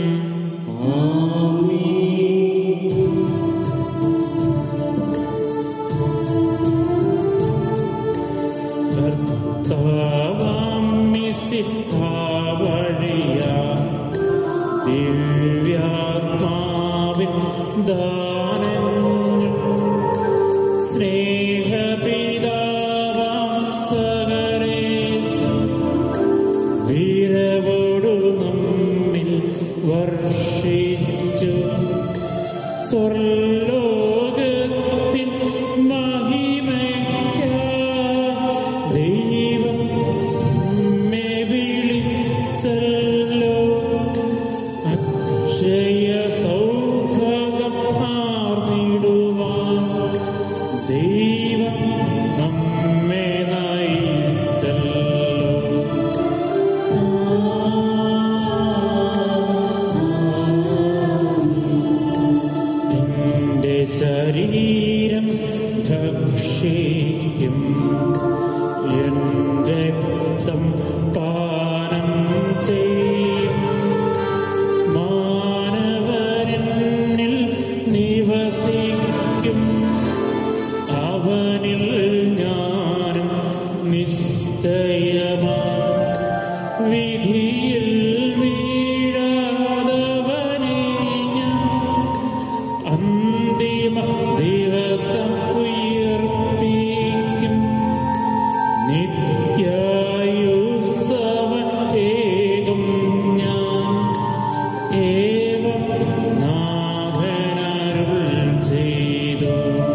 ദിവ്യാത്മാവിൻ ദാനങ്ങൾ സ്നേഹപിതാവാം സകലേശൻ വീരവോടു നമ്മിൽ വർഷിച്ചു. സ്വർലോകത്തിൻ മഹിമയ്ക്കായി ദൈവം നമ്മെ വിളിച്ചല്ലോ. അക്ഷയ സൗഭാഗ്യം ആർന്നിടുവാൻ ദൈവം നമ്മെ നയിച്ചല്ലോ. എന്റെ ശരീരം ഭക്ഷിക്കും, എന്റെ രക്തം പാനം ചെയ്യും. മാനവരിൽ നിവസിക്കും, അവനിൽ ഞാനും നിശ്ചയമാ. വിധിയിൽ വീഴാതവനെ ഞാൻ അന്തിമ ദിവസം ഉയർപ്പിക്കും. നിത്യായുസ്സവൻ ഏകും ഞാൻ. ഏവം നാഥനരുൾ ചെയ്തു.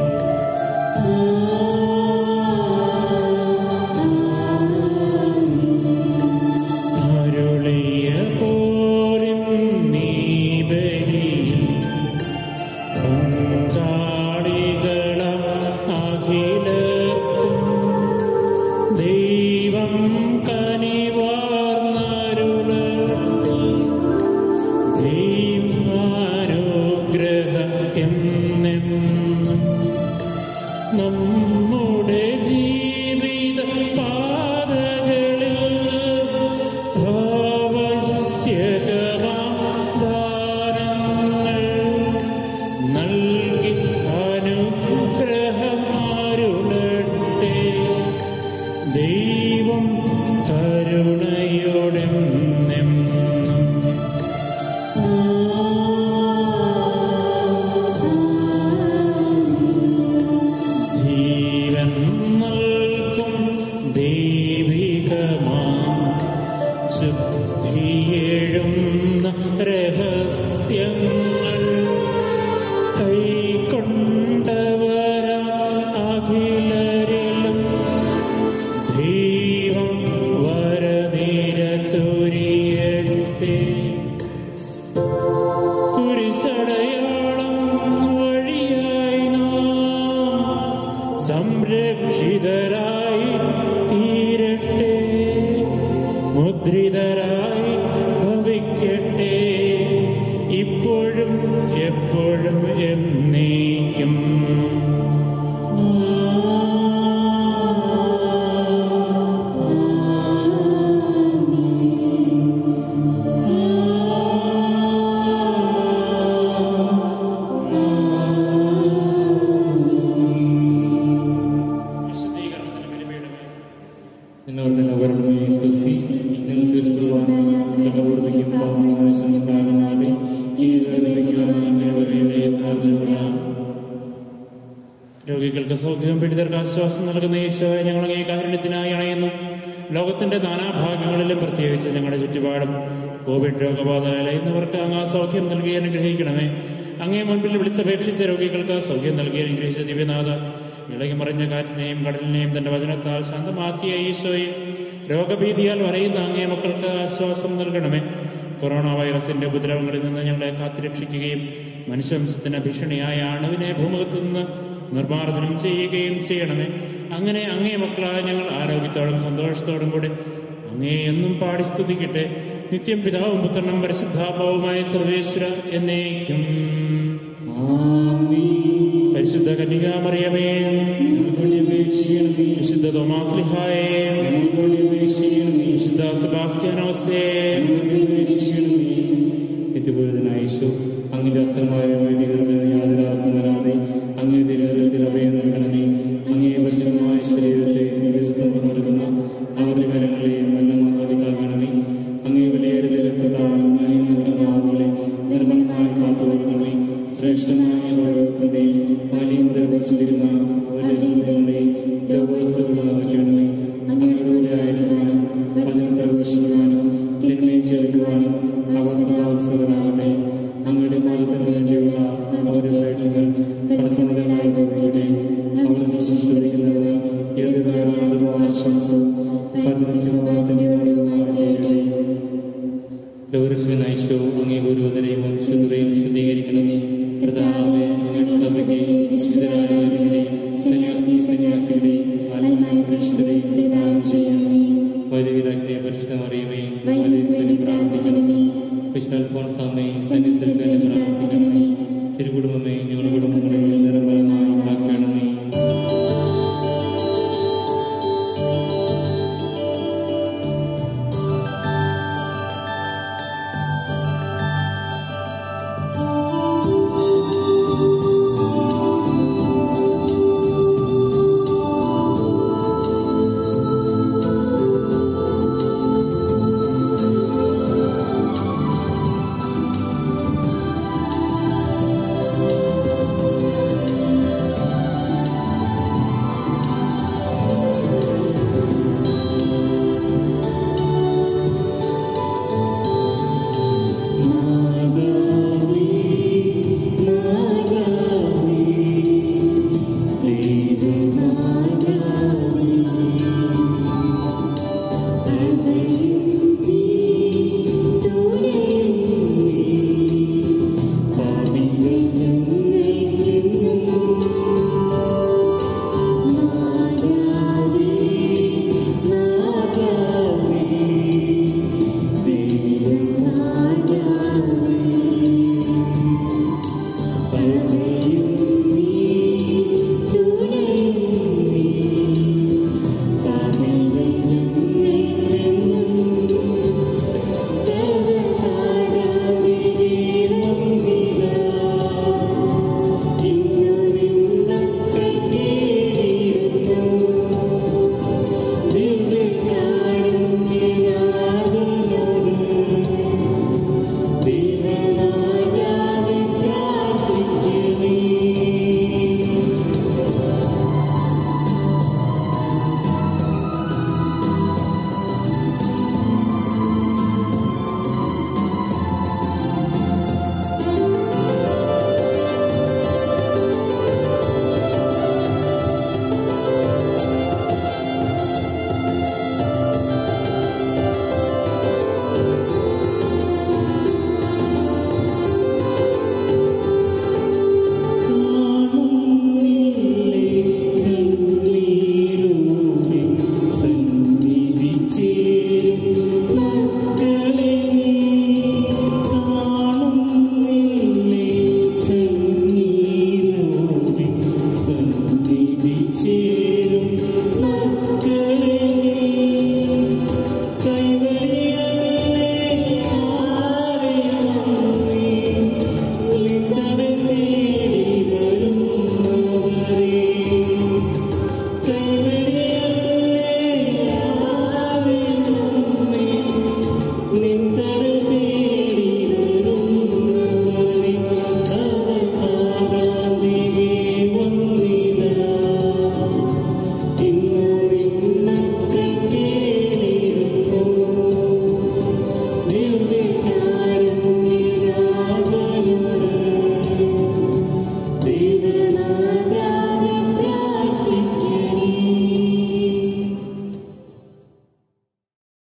അരുളിയ പോലും നീ ബലിയിൽ പങ്കാളികളാം അഖിലർക്കും ദൈവം കനിവാർന്നരുളട്ടെ. ദൈവാനുഗ്രഹം എന്നെന്നും നമ്മുടെ ജീവിത പാതകളിൽ ആവശ്യകമാം ദാനങ്ങൾ നൽകി അനുഗ്രഹം അരുളട്ടെ. ദൈവം കരുണയോടെ ജീവൻ നൽകും ദൈവികമാം ശുദ്ധിയെഴുന്ന രഹസ്യങ്ങൾ കൈക്കൊണ്ടവരാ അഖിലരിലും ദൈവം നിങ്ങൾ തന്നെ അവരുടെ സ്വസ്തി നിങ്ങൾ സ്വീകരിക്കുവാൻ കടപൂർത്തിക്കും പാപങ്ങളും കാരണമാകട്ടെ രോഗികൾക്ക് സൗഖ്യവും പീഡിതർക്ക് ആശ്വാസം നൽകുന്ന ഈശോയെ ഞങ്ങൾ അങ്ങേ കാരുണ്യത്തിനായി അണയുന്നു. ലോകത്തിന്റെ നാനാഭാഗങ്ങളിലും പ്രത്യേകിച്ച് ഞങ്ങളുടെ ചുറ്റുപാടും കോവിഡ് രോഗബാധ അലയുന്നവർക്ക് അങ്ങ് സൗഖ്യം നൽകി അനുഗ്രഹിക്കണമേ. അങ്ങേ മുൻപിൽ വിളിച്ചപേക്ഷിച്ച രോഗികൾക്ക് സൗഖ്യം നൽകി അനുഗ്രഹിച്ച ദിവ്യനാഥ, ഇളകി മറിഞ്ഞ കാറ്റിനെയും കടലിനെയും തന്റെ വചനത്താൽ ശാന്തമാക്കിയ ഈശോയെ, രോഗഭീതിയാൽ വരയുന്ന അങ്ങേ മക്കൾക്ക് ആശ്വാസം നൽകണമേ. കൊറോണ വൈറസിന്റെ ഉപദ്രവങ്ങളിൽ നിന്ന് ഞങ്ങളെ കാത്തുരക്ഷിക്കുകയും മനുഷ്യവംശത്തിന് ഭീഷണിയായ അണുവിനെ ഭൂമുഖത്തു നിന്ന് നിർമ്മാർജ്ജനം ചെയ്യുകയും ചെയ്യണമേ. അങ്ങനെ അങ്ങേ മക്കളായ ഞങ്ങൾ ആരോഗ്യത്തോടും സന്തോഷത്തോടും കൂടി അങ്ങേ എന്നും പാടി സ്തുതിക്കട്ടെ. നിത്യം പിതാവും പുത്രനും പരിശുദ്ധാത്മാവുമായ സർവേശ്വര എന്നേക്കും. പരിശുദ്ധ കന്യകാമറിയമേ, വിശുദ്ധ തോമാശ്ലീഹായേ, വിശുദ്ധ സെബാസ്റ്റ്യാനോസേ, നിത്യപൂരിതനായ യേശു അങ്ങയുടെ അർത്ഥമായ വൈദികർക്ക് യാതൊരാർത്ഥം വരാതെ അങ്ങേ തിരുഹൃദയത്തിൽ അഭയം നൽകണമേ. അങ്ങേ പരിശുദ്ധമായ ശരീരത്തെ നിരസ്കരണം കൊടുക്കുന്ന അവരുടെ കരങ്ങളെയും വെള്ളമാകാതെ കാക്കണമേ. അങ്ങേ വിലയേറിയതായി നമ്മുടെ നാവുകളെ നിർമ്മലമായി കാത്തുകൊള്ളണമേ. ശ്രേഷ്ഠമായ പർവ്വതത്തിന്റെ വലിയ മുതൽ വച്ചിരുന്ന അവരുടെ ഹൃദയങ്ങളെ ലോകോത്സവമാക്കണമേ. അങ്ങയുടെ കൂടെ അയക്കുവാനും വചനം പ്രഘോഷിക്കുവാനും തിന്മയെ ചേർക്കുവാനും അവസരമാവട്ടെ. അങ്ങയുടെ മാറ്റത്തിന് വേണ്ടിയുള്ള അവരുടെ പ്രയത്നങ്ങൾ ഫലസമൃദ്ധമായി ഭവിക്കട്ടെ. അവരുടെ ശുശ്രൂഷിക്കുന്നവരെ എതിർകാലവും ആശ്വാസവും പരിണത സ്വഭാവത്തിന്റെ ഒഴിവുമായി തീരട്ടെ. ലോകരക്ഷകനായ ഈശോ അങ്ങേ ഗുരുവതരെയും ശുദ്ധതയും ശുദ്ധീകരിക്കണമേ. കർത്താവേ, അങ്ങയുടെ സഭയ്ക്ക് വിശുദ്ധരായ വൈദികരെ സന്യാസിനികളെയും ആത്മായ പ്രേക്ഷിതരെയും പ്രദാനം ചെയ്യണമേ. വൈദികരാജ്ഞിയെ പരിശുദ്ധമറിയമേ, വൈദികർക്ക് വേണ്ടി പ്രാർത്ഥിക്കണമേ. വിശുദ്ധ അൽഫോൻസാമേ, സന്യസ്തർക്ക് വേണ്ടി പ്രാർത്ഥിക്കണമേ. തിരുകുടുംബമേ,